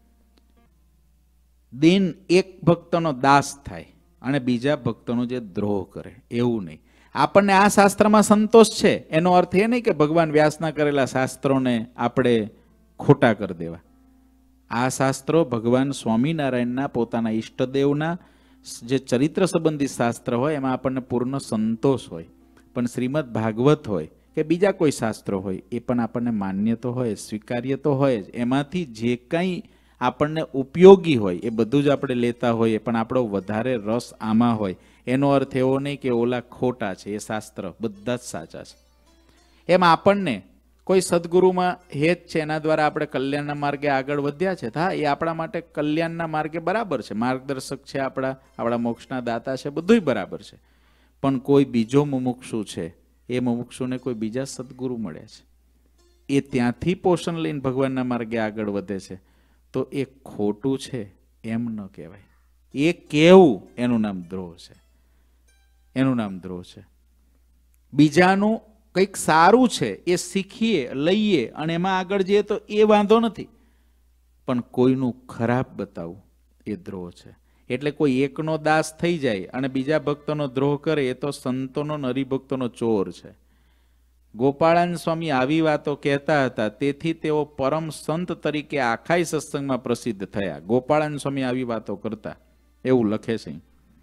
દિન એક ભક્તનો દાસ થાય અને બીજા ભક્તનો જે દ્રોહ કરે એવું નહીં. આપણને આ શાસ્ત્રમાં સંતોષ છે એનો અર્થ એ નહીં કે ભગવાન વ્યાસના કરેલા શાસ્ત્રોને આપણે ખોટા કરી દેવા. આ શાસ્ત્રો ભગવાન સ્વામિનારાયણના પોતાના ઈષ્ટદેવના જે ચરિત્ર સંબંધી શાસ્ત્ર હોય એમાં આપણને પૂર્ણ સંતોષ હોય. પણ શ્રીમદ ભાગવત હોય કે બીજા કોઈ શાસ્ત્રો હોય એ પણ આપણને માન્ય તો હોય, સ્વીકાર્ય તો હોય જ. એમાંથી જે કંઈ આપણને ઉપયોગી હોય એ બધું જ આપણે લેતા હોઈએ, પણ આપણો વધારે રસ આમાં હોય. એનો અર્થ એવો નહીં કે ઓલા ખોટા છે, એ શાસ્ત્ર બધા જ સાચા છે. એમ આપણને કોઈ સદગુરુમાં હેત છે એના દ્વારા આપણે કલ્યાણના માર્ગે આગળ વધ્યા છે, હા એ આપણા માટે કલ્યાણના માર્ગે બરાબર છે, માર્ગદર્શક છે, આપણા મોક્ષના દાતા છે, બધુંય બરાબર છે. પણ કોઈ બીજો મુમુક્ષુ છે, એ મુમુક્ષુને કોઈ બીજા સદગુરુ મળ્યા છે, એ ત્યાંથી પોષણ લઈને ભગવાનના માર્ગે આગળ વધે છે, તો એ ખોટું છે એમ ન કહેવાય. એ કહેવું એનું નામ દ્રોહ છે, એનું નામ દ્રોહ છે. બીજાનું કંઈક સારું છે એ શીખીએ, લઈએ અને એમાં આગળ જઈએ તો એ વાંધો નથી, પણ કોઈનું ખરાબ બતાવવું એ દ્રોહ છે. એટલે કોઈ એકનો દાસ થઈ જાય અને બીજા ભક્તોનો દ્રોહ કરે એ તો સંતોનો હરિભક્તોનો ચોર છે. ગોપાળાન સ્વામી આવી વાતો કહેતા હતા, તેથી તેઓ પરમ સંત તરીકે આખાય સત્સંગમાં પ્રસિદ્ધ થયા. ગોપાળાન સ્વામી આવી વાતો કરતા એવું લખે છે.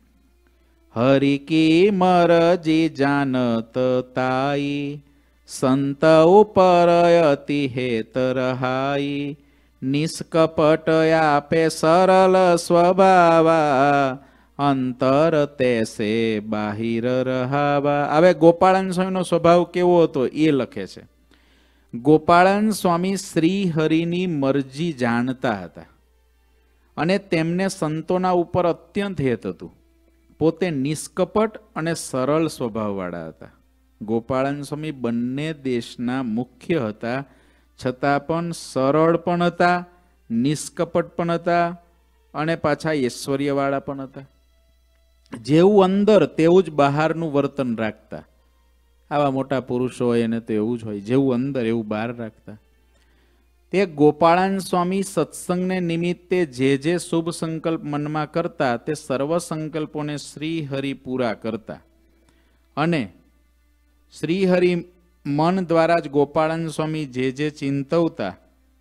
હરિ કી મરજી જાનત તાઈ, સંત ઉપર અતિ હેત રહાઈ, નિષ્કપટ આપે સરળ સ્વભાવા, અંતર તેસે બાહિર રહાવા. હવે ગોપાળાન સ્વામીનો સ્વભાવ કેવો હતો એ લખે છે. ગોપાળાન સ્વામી શ્રી હરિની મરજી જાણતા હતા અને તેમને સંતોના ઉપર અત્યંત હેત હતું. પોતે નિષ્કપટ અને સરળ સ્વભાવવાળા હતા. ગોપાળાન સ્વામી બંને દેશના મુખ્ય હતા, છતાં પણ સરળ પણ હતા, નિષ્કપટ પણ હતા અને પાછા ઐશ્વર્યવાળા પણ હતા. જેવું અંદર તેવું જ બહારનું વર્તન રાખતા. આવા મોટા પુરુષો હોય એને તો એવું જ હોય, જેવું અંદર એવું બહાર રાખતા. તે ગોપાળાન સ્વામી સત્સંગને નિમિત્તે જે શુભ સંકલ્પ મનમાં કરતા તે સર્વ સંકલ્પોને શ્રી હરિ પૂરા કરતા. અને શ્રી હરિ મન દ્વારા જ ગોપાળાન સ્વામી જે ચિંતવતા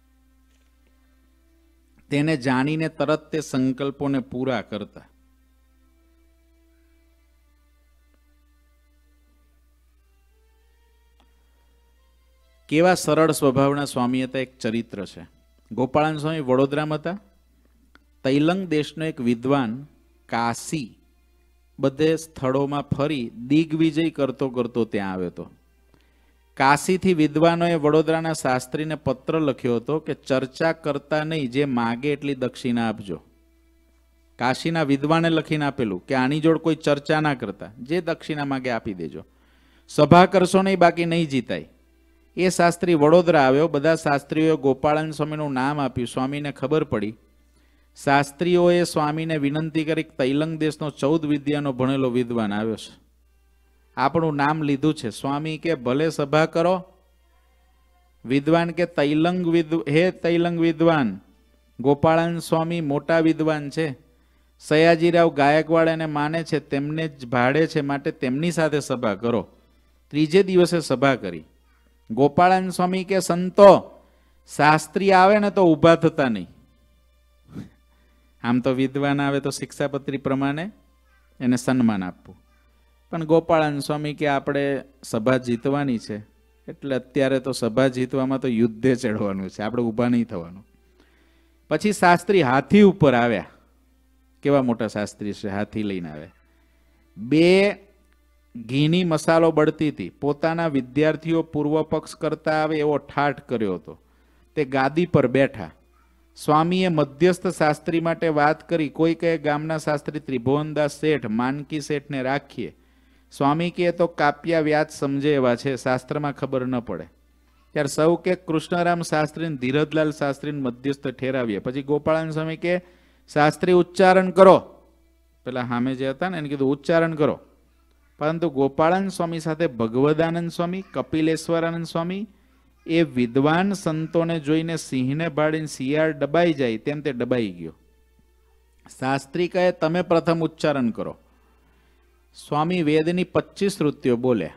તેને જાણીને તરત તે સંકલ્પોને પૂરા કરતા. કેવા સરળ સ્વભાવના સ્વામી હતા, એક ચરિત્ર છે. ગોપાળાન સ્વામી વડોદરામાં હતા. તૈલંગ દેશનો એક વિદ્વાન કાશી બધે સ્થળોમાં ફરી દિગ્વિજય કરતો કરતો ત્યાં આવ્યો હતો. કાશીથી વિદ્વાનોએ વડોદરાના શાસ્ત્રીને પત્ર લખ્યો હતો કે ચર્ચા કરતા નહીં, જે માગે એટલી દક્ષિણા આપજો. કાશીના વિદ્વાને લખીને આપેલું કે આની જોડ કોઈ ચર્ચા ના કરતા, જે દક્ષિણા માગે આપી દેજો, સભા કરશો નહીં, બાકી નહીં જીતાય. એ શાસ્ત્રી વડોદરા આવ્યો. બધા શાસ્ત્રીઓએ ગોપાળાન સ્વામીનું નામ આપ્યું. સ્વામીને ખબર પડી. શાસ્ત્રીઓએ સ્વામીને વિનંતી કરી, તૈલંગ દેશનો 14 વિદ્યાનો ભણેલો વિદ્વાન આવ્યો છે, આપણું નામ લીધું છે. સ્વામી કે ભલે સભા કરો. વિદ્વાન કે હે તૈલંગ વિદ્વાન, ગોપાળાન સ્વામી મોટા વિદ્વાન છે, સયાજીરાવ ગાયકવાડ એને માને છે, તેમને જ ભાડે છે, માટે તેમની સાથે સભા કરો. ત્રીજે દિવસે સભા કરી. ગોપાળાન સ્વામી કે સંતો, શાસ્ત્રી આવે ને તો ઊભા થતા નહીં. આમ તો વિદ્વાન આવે તો શિક્ષાપત્રી પ્રમાણે એને સન્માન આપવું, પણ ગોપાળાન સ્વામી કે આપણે સભા જીતવાની છે, એટલે અત્યારે તો સભા જીતવામાં તો યુદ્ધે ચડવાનું છે, આપણે ઊભા નહીં થવાનું. પછી શાસ્ત્રી હાથી ઉપર આવ્યા. કેવા મોટા શાસ્ત્રી છે, હાથી લઈને આવ્યા. 2 ઘીની મસાલો બળતી હતી. પોતાના વિદ્યાર્થીઓ પૂર્વ પક્ષ કરતા આવે એવો ઠાઠ કર્યો હતો. તે ગાદી પર બેઠા. સ્વામીએ મધ્યસ્થ શાસ્ત્રી માટે વાત કરી. કોઈ કહે ગામના શાસ્ત્રી ત્રિભુવનદાસ શેઠ, માનકી શેઠને રાખીએ. સ્વામી કહે તો કાપ્યા વ્યાજ સમજે એવા છે, શાસ્ત્રમાં ખબર ન પડે. ત્યારે સૌ કે કૃષ્ણરામ શાસ્ત્રીને ધીરજલાલ શાસ્ત્રીને મધ્યસ્થ ઠેરાવીએ. પછી ગોપાળાનંદ સ્વામી કે શાસ્ત્રી ઉચ્ચારણ કરો. પેલા સામે જે હતા ને એને કીધું ઉચ્ચારણ કરો. પરંતુ ગોપાળાનંદ સ્વામી સાથે ભગવદાનંદ સ્વામી, કપિલેશ્વરાનંદ સ્વામી એ વિદ્વાન સંતોને જોઈને સિંહને ભાળીને શિયાળ ડબાઈ જાય તેમ તે ડબાઈ ગયો. શાસ્ત્રી કહે તમે પ્રથમ ઉચ્ચારણ કરો. સ્વામી વેદની 25 શ્રુતિઓ બોલ્યા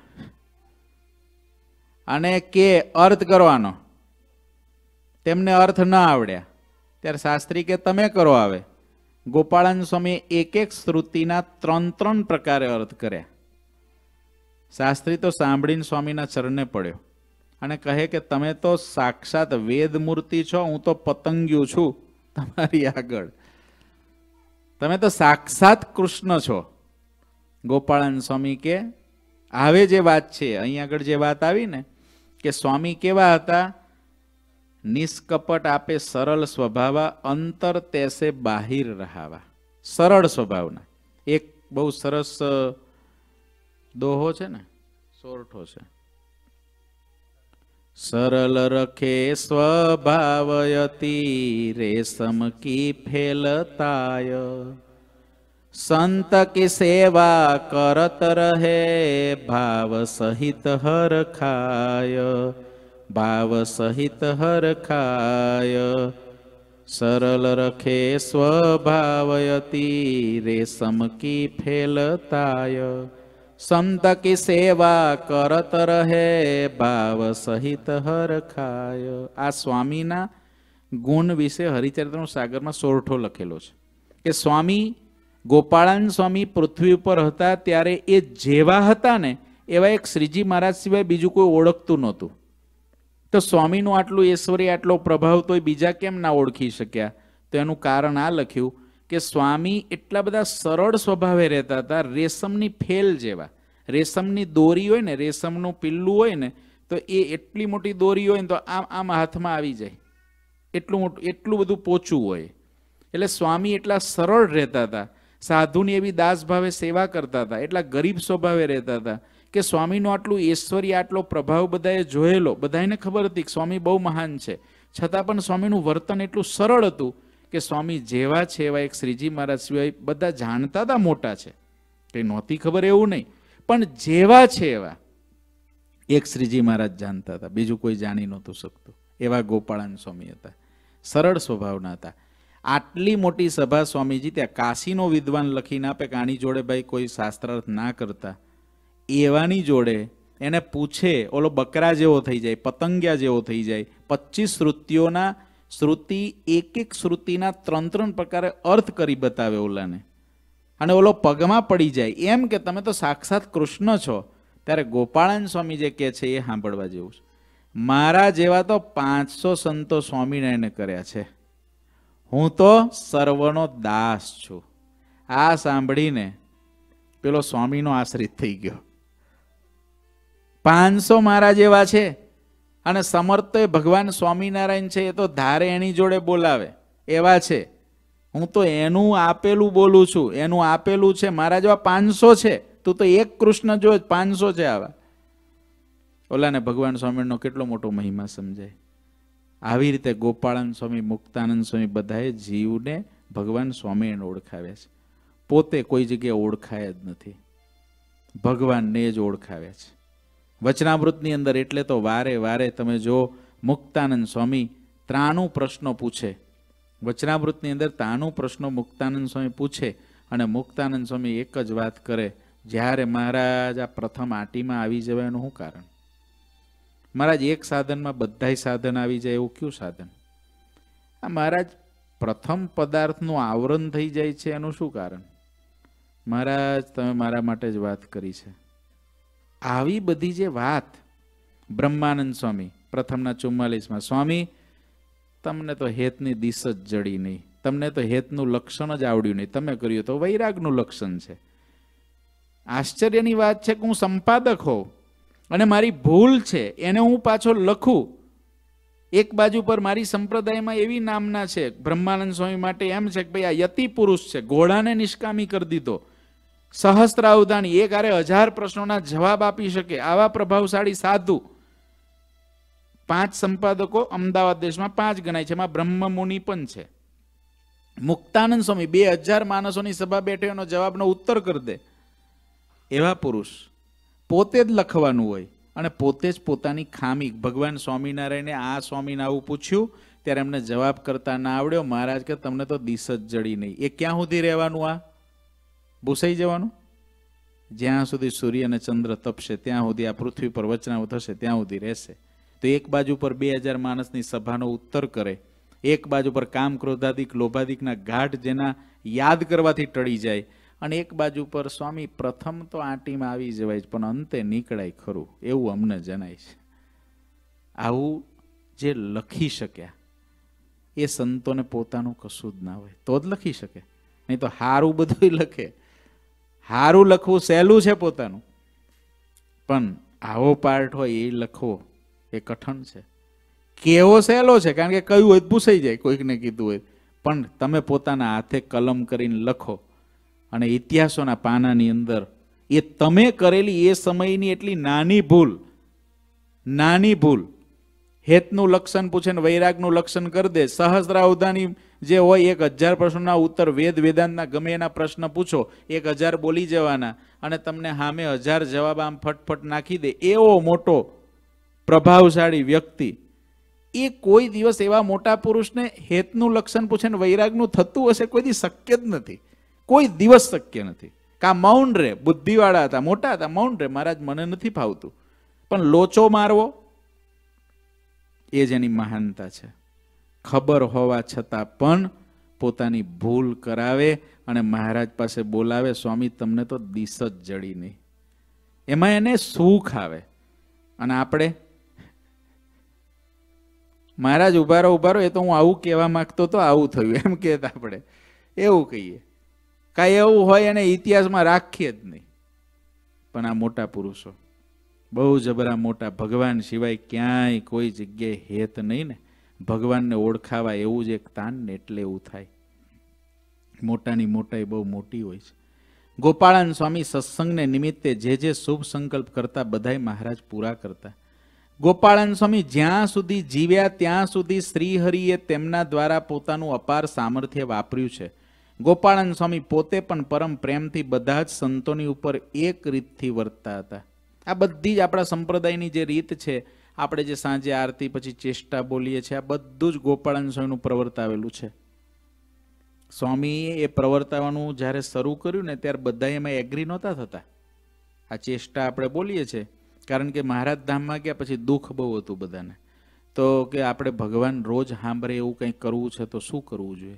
અને કે અર્થ કરવાનો. તેમને અર્થ ન આવડ્યા. ત્યારે શાસ્ત્રી કે તમે કરો. આવે ગોપાળાનંદ સ્વામી એક શ્રુતિના 3 પ્રકારે અર્થ કર્યા. શાસ્ત્રી તો સાંભળીને સ્વામીના ચરણે પડ્યો અને કહે કે તમે તો સાક્ષાત વેદ મૂર્તિ છો, હું તો પતંગિયું છું તમારી આગળ. તમે તો સાક્ષાત કૃષ્ણ છો. ગોપાળાનંદ સ્વામી કે હવે જે વાત છે અહીં આગળ જે વાત આવી ને કે સ્વામી કેવા હતા, નિષ્કપટ આપે સરળ સ્વભાવા, અંતર તેસે બાહિર રહાવા. સરળ સ્વભાવના. એક બહુ સરસ દોહો છે ને, સોરઠો છે. સરલ રખે સ્વભાવયતિ રેશમ કી ફેલતાય, સંત કી સેવા કરત રહે ભાવ સહિત હરખાય, ભાવ સહિત હરખાય. સરલ રખે સ્વભાવયતિ રેશમ કી ફેલતાય, સંત કી સેવા કરત રહે ભાવ સહિત હરખાય. આ સ્વામીના ગુણ વિશે હરિચરિત્ર સાગરમાં સોરઠો લખેલો છે કે સ્વામી ગોપાળાનંદ સ્વામી પૃથ્વી ઉપર હતા ત્યારે એ જેવા હતા ને એવા એક શ્રીજી મહારાજ સિવાય બીજું કોઈ ઓળખતું નહોતું. તો સ્વામીનું આટલું ઐશ્વર્ય, આટલો પ્રભાવ તો બીજા કેમ ના ઓળખી શક્યા? તો એનું કારણ આ લખ્યું કે સ્વામી એટલા બધા સરળ સ્વભાવે રહેતા હતા, રેશમની ફેલ જેવા. રેશમની દોરી હોય ને, રેશમનું પિલ્લું હોય ને, તો એ એટલી મોટી દોરી હોય ને તો આમ આમ હાથમાં આવી જાય, એટલું મોટું, એટલું બધું પોચું હોય. એટલે સ્વામી એટલા સરળ રહેતા હતા, સાધુની એવી દાસ ભાવે સેવા કરતા હતા, એટલા ગરીબ સ્વભાવે રહેતા હતા કે સ્વામીનું આટલું ઐશ્વર્ય, આટલો પ્રભાવ બધાએ જોયેલો, બધાને ખબર હતી કે સ્વામી બહુ મહાન છે, છતાં પણ સ્વામીનું વર્તન એટલું સરળ હતું કે સ્વામી જેવા છે એવા એક શ્રીજી મહારાજ સિવાય બધા જાણતા હતા મોટા છે, કંઈ નહોતી ખબર એવું નહીં, પણ જેવા છે એવા એક શ્રીજી મહારાજ જાણતા હતા, બીજું કોઈ જાણી નહોતું શકતું. એવા ગોપાળાનંદ સ્વામી હતા, સરળ સ્વભાવના હતા. આટલી મોટી સભા સ્વામીજી ત્યાં કાશીનો વિદ્વાન લખીને આપે કે આની જોડે ભાઈ કોઈ શાસ્ત્રાર્થ ના કરતા, એવાની જોડે એને પૂછે, ઓલો બકરા જેવો થઈ જાય, પતંગિયા જેવો થઈ જાય. 25 શ્રુતિઓના શ્રુતિ, એક શ્રુતિના 3 પ્રકારે અર્થ કરી બતાવે ઓલાને, અને ઓલો પગમાં પડી જાય એમ કે તમે તો સાક્ષાત કૃષ્ણ છો. ત્યારે ગોપાળાનંદ સ્વામી જે કહે છે એ સાંભળવા જેવું છે. મારા જેવા તો 500 સંતો સ્વામિનારાયણે કર્યા છે, હું તો સર્વનો દાસ છું. આ સાંભળીને પેલો સ્વામીનો આશ્રિત થઈ ગયો. 500 મારા જેવા છે અને સમર્થ ભગવાન સ્વામિનારાયણ છે, એ તો ધારે એની જોડે બોલાવે એવા છે. હું તો એનું આપેલું બોલું છું, એનું આપેલું છે. મારા જેવા 500 છે, તું તો એક કૃષ્ણ જો 500 છે આવા. ઓલાને ભગવાન સ્વામિનો કેટલો મોટો મહિમા સમજાય. આવી રીતે ગોપાળાનંદ સ્વામી, મુક્તાનંદ સ્વામી બધાએ જીવને ભગવાન સ્વામીને ઓળખાવ્યા છે. પોતે કોઈ જગ્યાએ ઓળખાય જ નથી, ભગવાનને જ ઓળખાવ્યા છે. વચનામૃતની અંદર એટલે તો વારે વારે તમે જો મુક્તાનંદ સ્વામી 93 પ્રશ્નો પૂછે, વચનામૃતની અંદર 93 પ્રશ્નો મુક્તાનંદ સ્વામી પૂછે અને મુક્તાનંદ સ્વામી એક જ વાત કરે, જ્યારે મહારાજ આ પ્રથમ આટીમાં આવી જવાય એનું શું કારણ? મહારાજ એક સાધનમાં બધાય સાધન આવી જાય એવું કયું સાધન? આ મહારાજ પ્રથમ પદાર્થનું આવરણ થઈ જાય છે એનું શું કારણ? મહારાજ તમે મારા માટે જ વાત કરી છે. આવી બધી જે વાત બ્રહ્માનંદ સ્વામી પ્રથમના 44માં, સ્વામી તમને તો હેતની દિશ જ જડી નહીં, તમને તો હેતનું લક્ષણ જ આવડ્યું નહીં, તમે કર્યું તો વૈરાગનું લક્ષણ છે. આશ્ચર્યની વાત છે કે હું સંપાદક હોઉં અને મારી ભૂલ છે એને હું પાછો લખું. એક બાજુ પર મારી સંપ્રદાયમાં એવી નામના છે, બ્રહ્માનંદ સ્વામી માટે એમ છે કે ભાઈ આ યતિ પુરુષ છે, ઘોડાને નિષ્કામી કરી દીધો, સહસ્ત્રાવધાની, એક આરે 1000 પ્રશ્નોના જવાબ આપી શકે આવા પ્રભાવશાળી સાધુ. 5 સંપાદકો અમદાવાદ દેશમાં 5 ગણાય છે, એમાં બ્રહ્મ મુનિ પણ છે. મુક્તાનંદ સ્વામી 2000 માણસોની સભા બેઠે એનો જવાબનો ઉત્તર કરી દે એવા પુરુષ. પોતે જ લખવાનું હોય અને પોતે જ પોતાની ખામી. ભગવાન સ્વામિનારાયણે આ સ્વામીને આવું પૂછ્યું ત્યારે એમને જવાબ કરતા ના આવડ્યો. મહારાજ કે તમને તો દિશ જ જડી નહીં. એ ક્યાં સુધી રહેવાનું? આ ભૂસાઈ જવાનું? જ્યાં સુધી સૂર્ય અને ચંદ્ર તપશે ત્યાં સુધી, આ પૃથ્વી પર વચનાઓ થશે ત્યાં સુધી રહેશે. તો એક બાજુ પર 2000 માણસની સભાનો ઉત્તર કરે, એક બાજુ પર કામ ક્રોધાદિક લોભાદિકના ગાઢ જેના યાદ કરવાથી ટળી જાય, અને એક બાજુ પર સ્વામી પ્રથમ તો આંટીમાં આવી જવાય પણ અંતે નીકળાય ખરું, એવું અમને જણાય છે. આવું જે લખી શક્યા એ સંતોને પોતાનું કશું જ ના હોય તો જ લખી શકે, નહીં તો હારું બધું લખે. હારું લખવું સહેલું છે પોતાનું, પણ આવો પાર્ટ હોય એ લખવો એ કઠણ છે. કેવો સહેલો છે, કારણ કે કયું હોય પૂછાઈ જાય, કોઈકને કીધું હોય, પણ તમે પોતાના હાથે કલમ કરીને લખો અને ઇતિહાસોના પાનાની અંદર એ તમે કરેલી એ સમયની એટલી નાની ભૂલ, હેતનું લક્ષણ પૂછે ને વૈરાગનું લક્ષણ કરી દે. સહસ્ત્રાવધાની જે હોય 1000 પ્રશ્નોના ઉત્તર, વેદ વેદાંતના ગમે એના પ્રશ્ન પૂછો, 1000 બોલી જવાના અને તમને સામે 1000 જવાબ આમ ફટફટ નાખી દે એવો મોટો પ્રભાવશાળી વ્યક્તિ. એ કોઈ દિવસ એવા મોટા પુરુષને હેતનું લક્ષણ પૂછે ને વૈરાગનું થતું હશે? કોઈ દી શક્ય જ નથી, કોઈ દિવસ શક્ય નથી. કા મૌન રે, બુદ્ધિવાળા હતા, મોટા હતા, મૌન રે, મહારાજ મને નથી ફાવતું, પણ લોચો મારવો એ જ એની મહાનતા છે. ખબર હોવા છતાં પણ પોતાની ભૂલ કરાવે અને મહારાજ પાસે બોલાવે, સ્વામી તમને તો દિશ જ જડી નહીં. એમાં એને સુખ આવે. અને આપણે મહારાજ ઉભારો એ તો હું આવું કહેવા માંગતો તો આવું થયું એમ કહેતા આપણે એવું કહીએ. કાંઈ એવું હોય એને ઇતિહાસમાં રાખીએ જ નહીં. પણ આ મોટા પુરુષો બહુ જબરા મોટા, ભગવાન સિવાય ક્યાંય કોઈ જગ્યાએ હેત નહીં ને. ભગવાનને ઓળખાવા એવું જ એક તાન ને એટલે એવું થાય. મોટાની મોટાઈ બહુ મોટી હોય છે. ગોપાળાન સ્વામી સત્સંગને નિમિત્તે જે શુભ સંકલ્પ કરતા બધાય મહારાજ પૂરા કરતા. ગોપાળાન સ્વામી જ્યાં સુધી જીવ્યા ત્યાં સુધી શ્રીહરિએ તેમના દ્વારા પોતાનું અપાર સામર્થ્ય વાપર્યું છે. ગોપાળાન સ્વામી પોતે પણ પરમ પ્રેમથી બધા જ સંતોની ઉપર એક રીતથી વર્તતા હતા. આ બધી જ આપણા સંપ્રદાયની જે રીત છે, આપણે જે સાંજે આરતી પછી ચેષ્ટા બોલીએ છીએ, આ બધું જ ગોપાળાન સ્વામીનું પ્રવર્તાવેલું છે. સ્વામીએ એ પ્રવર્તાવાનું જ્યારે શરૂ કર્યું ને ત્યારે બધા એમાં એગ્રી નહોતા થતા. આ ચેષ્ટા આપણે બોલીએ છીએ કારણ કે મહારાજ ધામમાં ગયા પછી દુઃખ બહુ હતું બધાને, તો કે આપણે ભગવાન રોજ સાંભળે એવું કંઈક કરવું છે તો શું કરવું જોઈએ.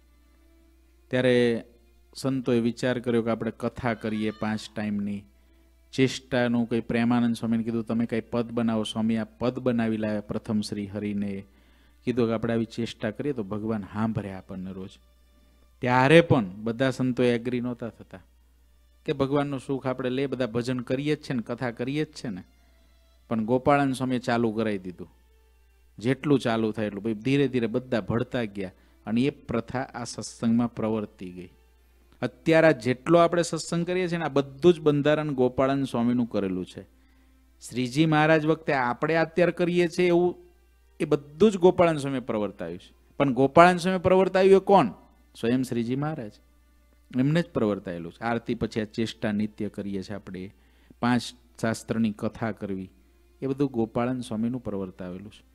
ત્યારે સંતોએ વિચાર કર્યો કે આપણે કથા કરીએ 5 ટાઈમની. ચેષ્ટાનું કંઈ પ્રેમાનંદ સ્વામીને કીધું તમે કંઈ પદ બનાવો. સ્વામી આ પદ બનાવી લાવ્યા પ્રથમ શ્રી હરિને. કીધું કે આપણે આવી ચેષ્ટા કરીએ તો ભગવાન સાંભળે આપણને રોજ. ત્યારે પણ બધા સંતોએ એગ્રી નહોતા થતા કે ભગવાનનું સુખ આપણે લે, બધા ભજન કરીએ જ છે ને, કથા કરીએ જ છે ને. પણ ગોપાળાન સ્વામીએ ચાલુ કરાવી દીધું. જેટલું ચાલુ થાય એટલું. ભાઈ ધીરે ધીરે બધા ભળતા ગયા અને એ પ્રથા આ સત્સંગમાં પ્રવર્તી ગઈ. અત્યારે જેટલો આપણે સત્સંગ કરીએ છીએ ને આ બધું જ બંધારણ ગોપાળાન સ્વામીનું કરેલું છે. શ્રીજી મહારાજ વખતે આપણે અત્યારે કરીએ છીએ એવું એ બધું જ ગોપાળાન સ્વામીએ પ્રવર્તાવ્યું છે. પણ ગોપાળાન સ્વામીએ પ્રવર્તાવ્યું એ કોણ? સ્વયં શ્રીજી મહારાજ. એમને જ પ્રવર્તાયેલું છે. આરતી પછી આ ચેષ્ટા નિત્ય કરીએ છીએ આપણે, 5 શાસ્ત્રની કથા કરવી, એ બધું ગોપાળાન સ્વામીનું પ્રવર્તાવેલું છે.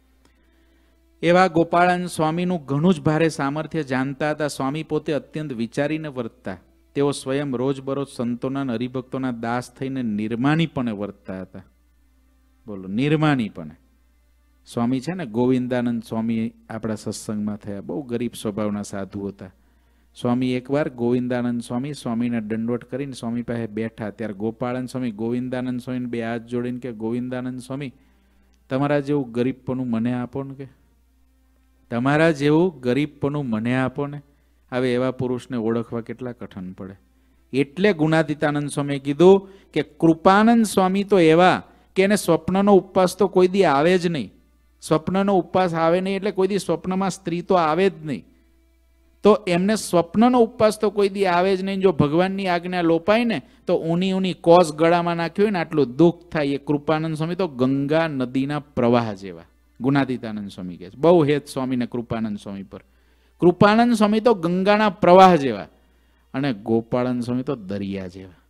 એવા ગોપાળાન સ્વામીનું ઘણું જ ભારે સામર્થ્ય જાણતા હતા. સ્વામી પોતે અત્યંત વિચારીને વર્તતા. તેઓ સ્વયં રોજબરોજ સંતોના હરિભક્તોના દાસ થઈને નિર્માણીપણે વર્તતા હતા. બોલો, નિર્માણીપણે. સ્વામી છે ને ગોવિંદાનંદ સ્વામી આપણા સત્સંગમાં થયા. બહુ ગરીબ સ્વભાવના સાધુ હતા. સ્વામી એકવાર ગોવિંદાનંદ સ્વામીને દંડવટ કરીને સ્વામી પાસે બેઠા. ત્યારે ગોપાળાન સ્વામી ગોવિંદાનંદ સ્વામીને 2 હાથ જોડીને કે ગોવિંદાનંદ સ્વામી તમારા જેવું ગરીબપણું મને આપો ને. કે તમારા જેવું ગરીબપણું મને આપો ને. હવે એવા પુરુષને ઓળખવા કેટલા કઠણ પડે. એટલે ગુણાતીતાનંદ સ્વામીએ કીધું કે કૃપાનંદ સ્વામી તો એવા કે એને સ્વપ્નનો ઉપવાસ તો કોઈ દી આવે જ નહીં. સ્વપ્નનો ઉપવાસ આવે નહીં એટલે કોઈ દી સ્વપ્નમાં સ્ત્રી તો આવે જ નહીં. તો એમને સ્વપ્નનો ઉપવાસ તો કોઈ દી આવે જ નહીં. જો ભગવાનની આજ્ઞા લોપાય ને તો ઊની કોસ ગળામાં નાખ્યું હોય ને આટલું દુઃખ થાય. એ કૃપાનંદ સ્વામી તો ગંગા નદીના પ્રવાહ જેવા. ગુણાતીતાનંદ સ્વામી કહે છે. બહુ હેત સ્વામીને કૃપાનંદ સ્વામી પર. કૃપાનંદ સ્વામી તો ગંગાના પ્રવાહ જેવા અને ગોપાળાનંદ સ્વામી તો દરિયા જેવા.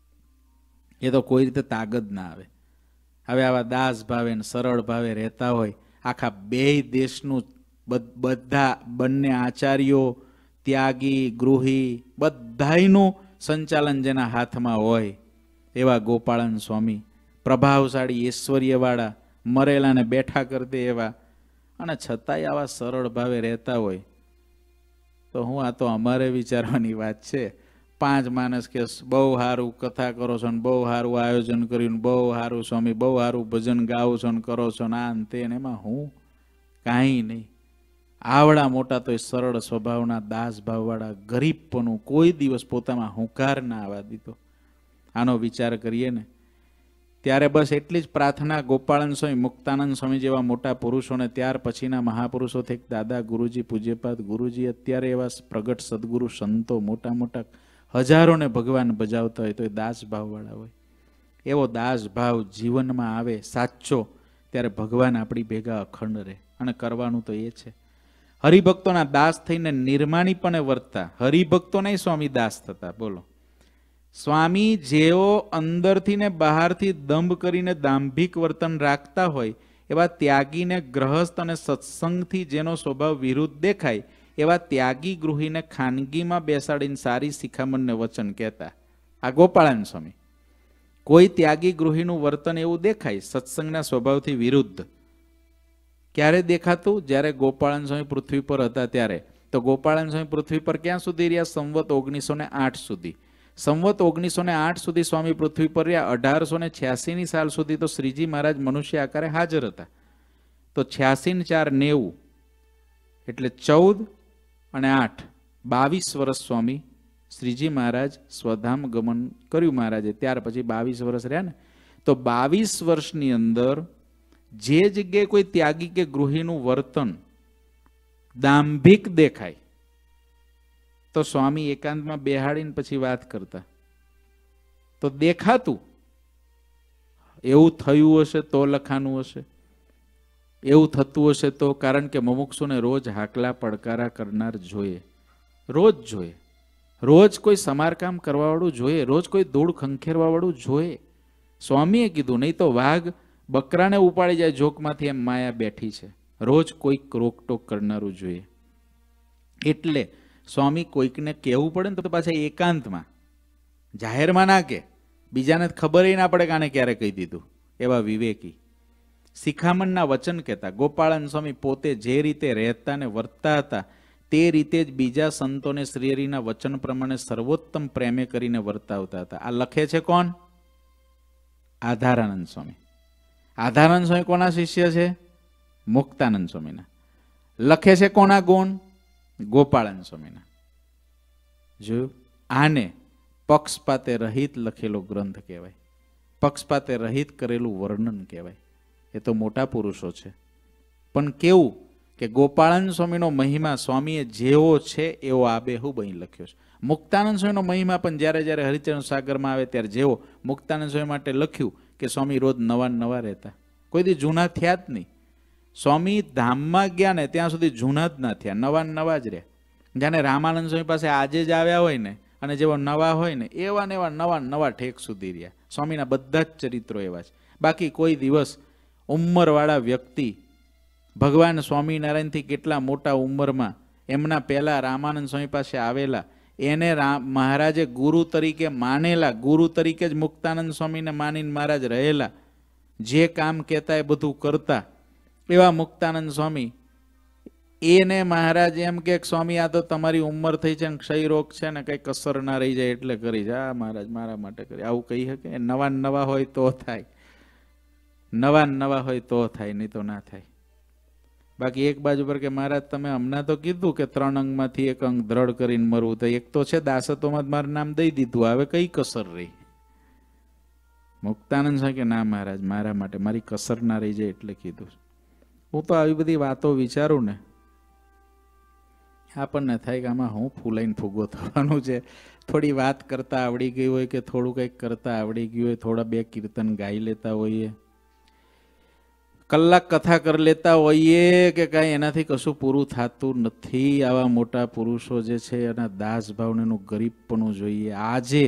એ તો કોઈ રીતે તાગદ ના આવે. હવે આવા દાસ ભાવે ને સરળ ભાવે રહેતા હોય, આખા બે દેશનું બધા બંને આચાર્યો, ત્યાગી, ગૃહી બધાયનું સંચાલન જેના હાથમાં હોય એવા ગોપાળાનંદ સ્વામી, પ્રભાવશાળી ઐશ્વર્યવાળા, મરેલાને બેઠા કરતે એવા, અને છતાંય આવા સરળ ભાવે રહેતા હોય તો હું આ તો અમારે વિચારવાની વાત છે. 5 માણસ કે બહુ સારું કથા કરો છો ને બહુ સારું આયોજન કર્યું ને બહુ સારું સ્વામી બહુ સારું ભજન ગાઓ છો ને કરો છો ને આ તે એમાં હું કાંઈ નહીં. આવડા મોટા તો એ સરળ સ્વભાવના દાસ ભાવવાળા ગરીબપણું કોઈ દિવસ પોતામાં હુંકાર ના આવવા દીધો. આનો વિચાર કરીએ ને ત્યારે બસ એટલી જ પ્રાર્થના ગોપાળાનંદ સ્વામી, મુક્તાનંદ સ્વામી જેવા મોટા પુરુષોને, ત્યાર પછીના મહાપુરુષો થઈ દાદા ગુરુજી, પૂજ્યપાદ ગુરુજી, અત્યારે એવા પ્રગટ સદગુરુ સંતો મોટા મોટા હજારોને ભગવાન બજાવતા હોય તો એ દાસ ભાવવાળા હોય. એવો દાસ ભાવ જીવનમાં આવે સાચો ત્યારે ભગવાન આપણી ભેગા અખંડ રહે. અને કરવાનું તો એ છે. હરિભક્તોના દાસ થઈને નિર્માણીપણે વર્તતા. હરિભક્તો નહીં સ્વામી દાસ થતા. બોલો, સ્વામી જેઓ અંદરથી ને બહારથી દંભ કરીને દાંભિક વર્તન રાખતા હોય એવા ત્યાગીને ગ્રહસ્થ અને સત્સંગથી જેનો સ્વભાવ વિરુદ્ધ દેખાય એવા ત્યાગી ગૃહીને ખાનગીમાં બેસાડીને સારી શિખામણને વચન કહેતા. આ ગોપાળાનંદ સ્વામી. કોઈ ત્યાગી ગૃહીનું વર્તન એવું દેખાય સત્સંગના સ્વભાવથી વિરુદ્ધ. ક્યારે દેખાતું? જ્યારે ગોપાળાનંદ સ્વામી પૃથ્વી પર હતા ત્યારે. તો ગોપાળાનંદ સ્વામી પૃથ્વી પર ક્યાં સુધી રહ્યા? સંવત 1908 સુધી. સંવત 1908 સુધી સ્વામી પૃથ્વી પર રહ્યા. 1886ની સાલ સુધી તો શ્રીજી મહારાજ મનુષ્ય આકારે હાજર હતા. તો 86 ને 4 90 એટલે 14 અને 8 22 વર્ષ સ્વામી શ્રીજી મહારાજ સ્વધામ ગમન કર્યું મહારાજે. ત્યાર પછી 22 વર્ષ રહ્યા ને. તો 22 વર્ષની અંદર જે જગ્યાએ કોઈ ત્યાગી કે ગૃહીનું વર્તન દાંભિક દેખાય તો સ્વામી એકાંતમાં બેહાડીને પછી વાત કરતા. તો દેખાતું એવું થયું હશે તો લખાનું હશે, એવું થતું હશે તો. કારણ કે મુમુક્ષુને રોજ હાકલા પડકારા કરનાર જોઈએ. રોજ જોઈએ. રોજ કોઈ સમારકામ કરવાવાળું જોઈએ. રોજ કોઈ ધૂળ ખંખેરવાવાળું જોઈએ. સ્વામીએ કીધું નહીં તો વાઘ બકરાને ઉપાડી જાય જોકમાંથી એમ માયા બેઠી છે. રોજ કોઈક રોકટોક કરનારું જોઈએ. એટલે સ્વામી કોઈકને કહેવું પડે ને તો પાછા એકાંતમાં, જાહેરમાં ના કે, બીજાને ખબર ના પડે કે આને ક્યારે કહી દીધું. એવા વિવેકી શિખામણના વચન કહેતા. ગોપાળાનંદ સ્વામી પોતે જે રીતે રહેતા ને વર્તતા હતા તે રીતે જ બીજા સંતોને શ્રીહરિના વચન પ્રમાણે સર્વોત્તમ પ્રેમે કરીને વર્તાવતા હતા. આ લખે છે કોણ? આધારાનંદ સ્વામી. આધારાનંદ સ્વામી કોના શિષ્ય છે? મુક્તાનંદ સ્વામીના. લખે છે કોના ગુણ? ગોપાળાનંદ સ્વામીના. જોયું? આને પક્ષપાતે રહિત લખેલો ગ્રંથ કહેવાય. પક્ષપાતે રહિત કરેલું વર્ણન કહેવાય. એ તો મોટા પુરુષો છે. પણ કેવું કે ગોપાળાનંદ સ્વામીનો મહિમા સ્વામીએ જેવો છે એવો આબેહૂબ અહીં લખ્યો છે. મુક્તાનંદ સ્વામીનો મહિમા પણ જ્યારે જ્યારે હરિચરણ સાગરમાં આવે ત્યારે જેવો મુક્તાનંદ સ્વામી માટે લખ્યું કે સ્વામી રોજ નવા નવા રહેતા. કોઈ દી જૂના થયા જ નહીં. સ્વામી ધામમાં ગયા ને ત્યાં સુધી જૂના જ ના થયા, નવા નવા જ રહ્યા. જાણે રામાનંદ સ્વામી પાસે આજે જ આવ્યા હોય ને અને જેવા નવા હોય ને એવા ને એવા નવા નવા ઠેક સુધી રહ્યા. સ્વામીના બધા જ ચરિત્રો એવા છે. બાકી કોઈ દિવસ ઉંમરવાળા વ્યક્તિ ભગવાન સ્વામિનારાયણથી કેટલા મોટા ઉંમરમાં એમના પહેલા રામાનંદ સ્વામી પાસે આવેલા, એને મહારાજે ગુરુ તરીકે માનેલા, ગુરુ તરીકે જ મુક્તાનંદ સ્વામીને માનીને મહારાજ રહેલા, જે કામ કહેતા એ બધું કરતા એવા મુક્તાનંદ સ્વામી, એને મહારાજ એમ કે સ્વામી આ તો તમારી ઉંમર થઈ છે ને ક્ષય રોગ છે ને કઈ કસર ના રહી જાય એટલે કરી છે. આ મહારાજ મારા માટે કરી. આવું કહી શકે? નવા નવા હોય તો થાય, નવા નવા હોય તો થાય, નહીં તો ના થાય. બાકી એક બાજુ પર કે મહારાજ તમે હમણાં તો કીધું કે 3 અંગમાંથી એક અંગ દ્રઢ કરીને મરવું, તો એક તો છે દાસત્વમાં જ મારું નામ દઈ દીધું, હવે કઈ કસર રહી? મુક્તાનંદ છે કે ના મહારાજ, મારા માટે મારી કસર ના રહી જાય એટલે કીધું. હું તો આવી બધી વાતો વિચારું ને, આપણને થાય કે આમાં હું ફૂલાઈને ફૂગો થવાનું છે. થોડી વાત કરતા આવડી ગઈ હોય કે થોડું કંઈક કરતા આવડી ગયું હોય, થોડા 2 કીર્તન ગાઈ લેતા હોઈએ, કલાક કથા કરી લેતા હોઈએ કે કાંઈ, એનાથી કશું પૂરું થતું નથી. આવા મોટા પુરુષો જે છે એના દાસ ભાવને એનું ગરીબપણું જોઈએ. આજે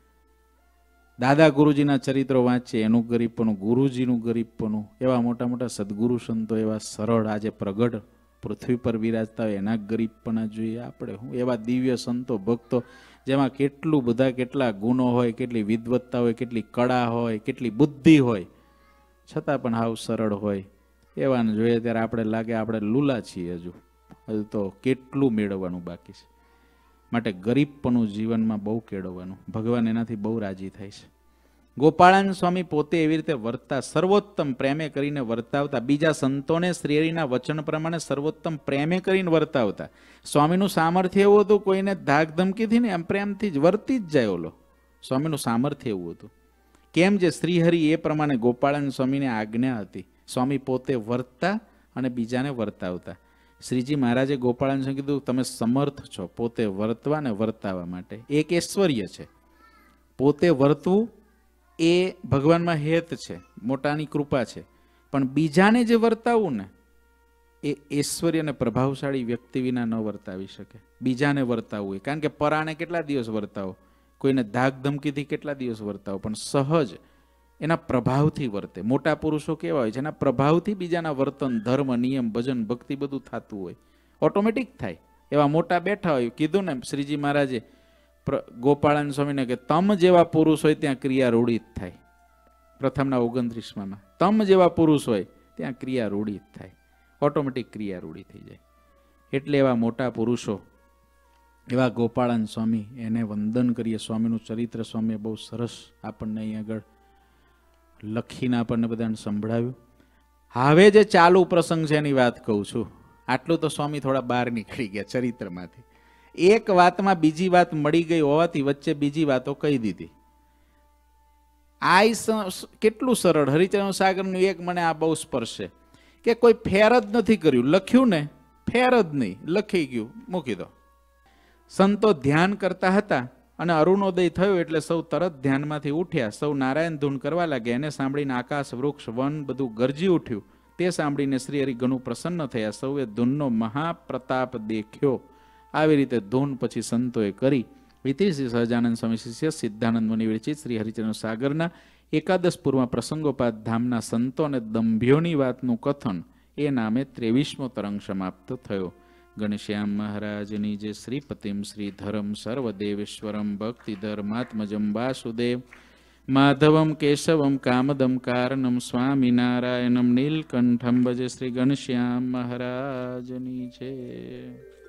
દાદા ગુરુજીના ચરિત્રો વાંચીએ, એનું ગરીબપણું, ગુરુજીનું ગરીબપણું, એવા મોટા મોટા સદગુરુ સંતો એવા સરળ આજે પ્રગટ પૃથ્વી પર વિરાજતા હોય એના ગરીબપણા જોઈએ. આપણે હું એવા દિવ્ય સંતો ભક્તો જેમાં કેટલું બધા કેટલા ગુણો હોય, કેટલી વિદ્વત્તા હોય, કેટલી કળા હોય, કેટલી બુદ્ધિ હોય, છતાં પણ હાવ સરળ હોય, એવાને જોઈએ ત્યારે આપણે લાગે આપણે લૂલા છીએ. હજુ તો કેટલું મેળવવાનું બાકી છે. માટે ગરીબપણું જીવનમાં બહુ કેળવવાનું. ભગવાન એનાથી બહુ રાજી થાય છે. ગોપાળાનંદ સ્વામી પોતે એવી રીતે વર્તા, સર્વોત્તમ પ્રેમે કરીને વર્તાવતા. બીજા સંતોને શ્રીહરિના વચન પ્રમાણે સર્વોત્તમ પ્રેમે કરીને વર્તાવતા. સ્વામીનું સામર્થ્ય એવું હતું, કોઈને ધાક ધમકીથી ને એમ પ્રેમથી જ વર્તી જ જાય. ઓલો સ્વામીનું સામર્થ્ય એવું હતું. કેમ જે શ્રીહરિ એ પ્રમાણે ગોપાળાનંદ સ્વામીને આજ્ઞા હતી. સ્વામી પોતે વર્તતા અને બીજાને વર્તાવતા. શ્રીજી મહારાજે ગોપાળાનંદ સ્વામી કીધું તમે સમર્થ છો પોતે વર્તવા ને વર્તાવા માટે. એક ઐશ્વર્ય છે. પોતે વર્તવું એ ભગવાનમાં હેત છે, મોટાની કૃપા છે. પણ બીજાને જે વર્તાવવું ને એ ઐશ્વર્ય અને પ્રભાવશાળી વ્યક્તિ વિના ન વર્તાવી શકે. બીજાને વર્તાવવું, કારણ કે પરાણે કેટલા દિવસ વર્તાવો, કોઈને ધાક ધમકીથી કેટલા દિવસ વર્તાવો, પણ સહજ એના પ્રભાવથી વર્તે. મોટા પુરુષો કેવા હોય છે, એના પ્રભાવથી બીજાના વર્તન, ધર્મ, નિયમ, ભજન, ભક્તિ બધું થતું હોય, ઓટોમેટિક થાય. એવા મોટા બેઠા હોય. કીધું ને શ્રીજી મહારાજે ગોપાળાનંદ સ્વામીને કે તમ જેવા પુરુષ હોય ત્યાં ક્રિયા રૂઢિત થાય. પ્રથમના 29માં તમ જેવા પુરુષ હોય ત્યાં ક્રિયા રૂઢિત થાય, ઓટોમેટિક ક્રિયા રૂઢી થઈ જાય. એટલે એવા મોટા પુરુષો, એવા ગોપાળાનંદ સ્વામી, એને વંદન કરીએ. સ્વામીનું ચરિત્ર સ્વામીએ બહુ સરસ આપણને અહીં આગળ લખીને આપણને બધાને સંભળાવ્યું. હવે જે ચાલુ પ્રસંગ છે એની વાત કહું છું. આટલું તો સ્વામી થોડા બહાર નીકળી ગયા ચરિત્રમાંથી. એક વાતમાં બીજી વાત મળી ગઈ હોવાથી વચ્ચે બીજી વાતો કહી દીધી. આ કેટલું સરળ. હરિચરણ સાગરનું એક મને આ બહુ સ્પર્શે કે કોઈ ફેર જ નથી કર્યું. લખ્યું ને ફેર જ નહીં, લખી ગયું, મૂકી દો. સંતો ધ્યાન કરતા હતા અને અરુણોદય થયો એટલે સૌ તરત ધ્યાનમાંથી ઉઠ્યા. સૌ નારાયણ ધૂન કરવા લાગ્યા. એને સાંભળીને આકાશ, વૃક્ષ, વન બધું ગરજી ઉઠ્યું. તે સાંભળીને શ્રી હરિ ઘણું પ્રસન્ન થયા. સૌએ ધૂનનો મહાપ્રતાપ દેખ્યો. આવી રીતે ધૂન પછી સંતોએ કરી. ઇતિ શ્રી સહજાનંદ સ્વામી શિષ્ય સિદ્ધાનંદ મુનિ વિરચિત શ્રી હરિચરણ સાગરના એકાદશ પૂર્વમાં પ્રસંગોપાત ધામના સંતો અને દંભ્યોની વાતનું કથન એ નામે 23મો તરંગ સમાપ્ત થયો. ઘનશ્યામ મહારાજની જે શ્રીપતિમ શ્રીધરમ સર્વદેવેશ્વરમ ભક્તિધર્માત્મજમ વાસુદેવ માધવમ કેશવમ કામદમ કારણમ સ્વામિનારાયણમ નીલકંઠમ ભજે શ્રી ઘનશ્યામ મહારાજની છે.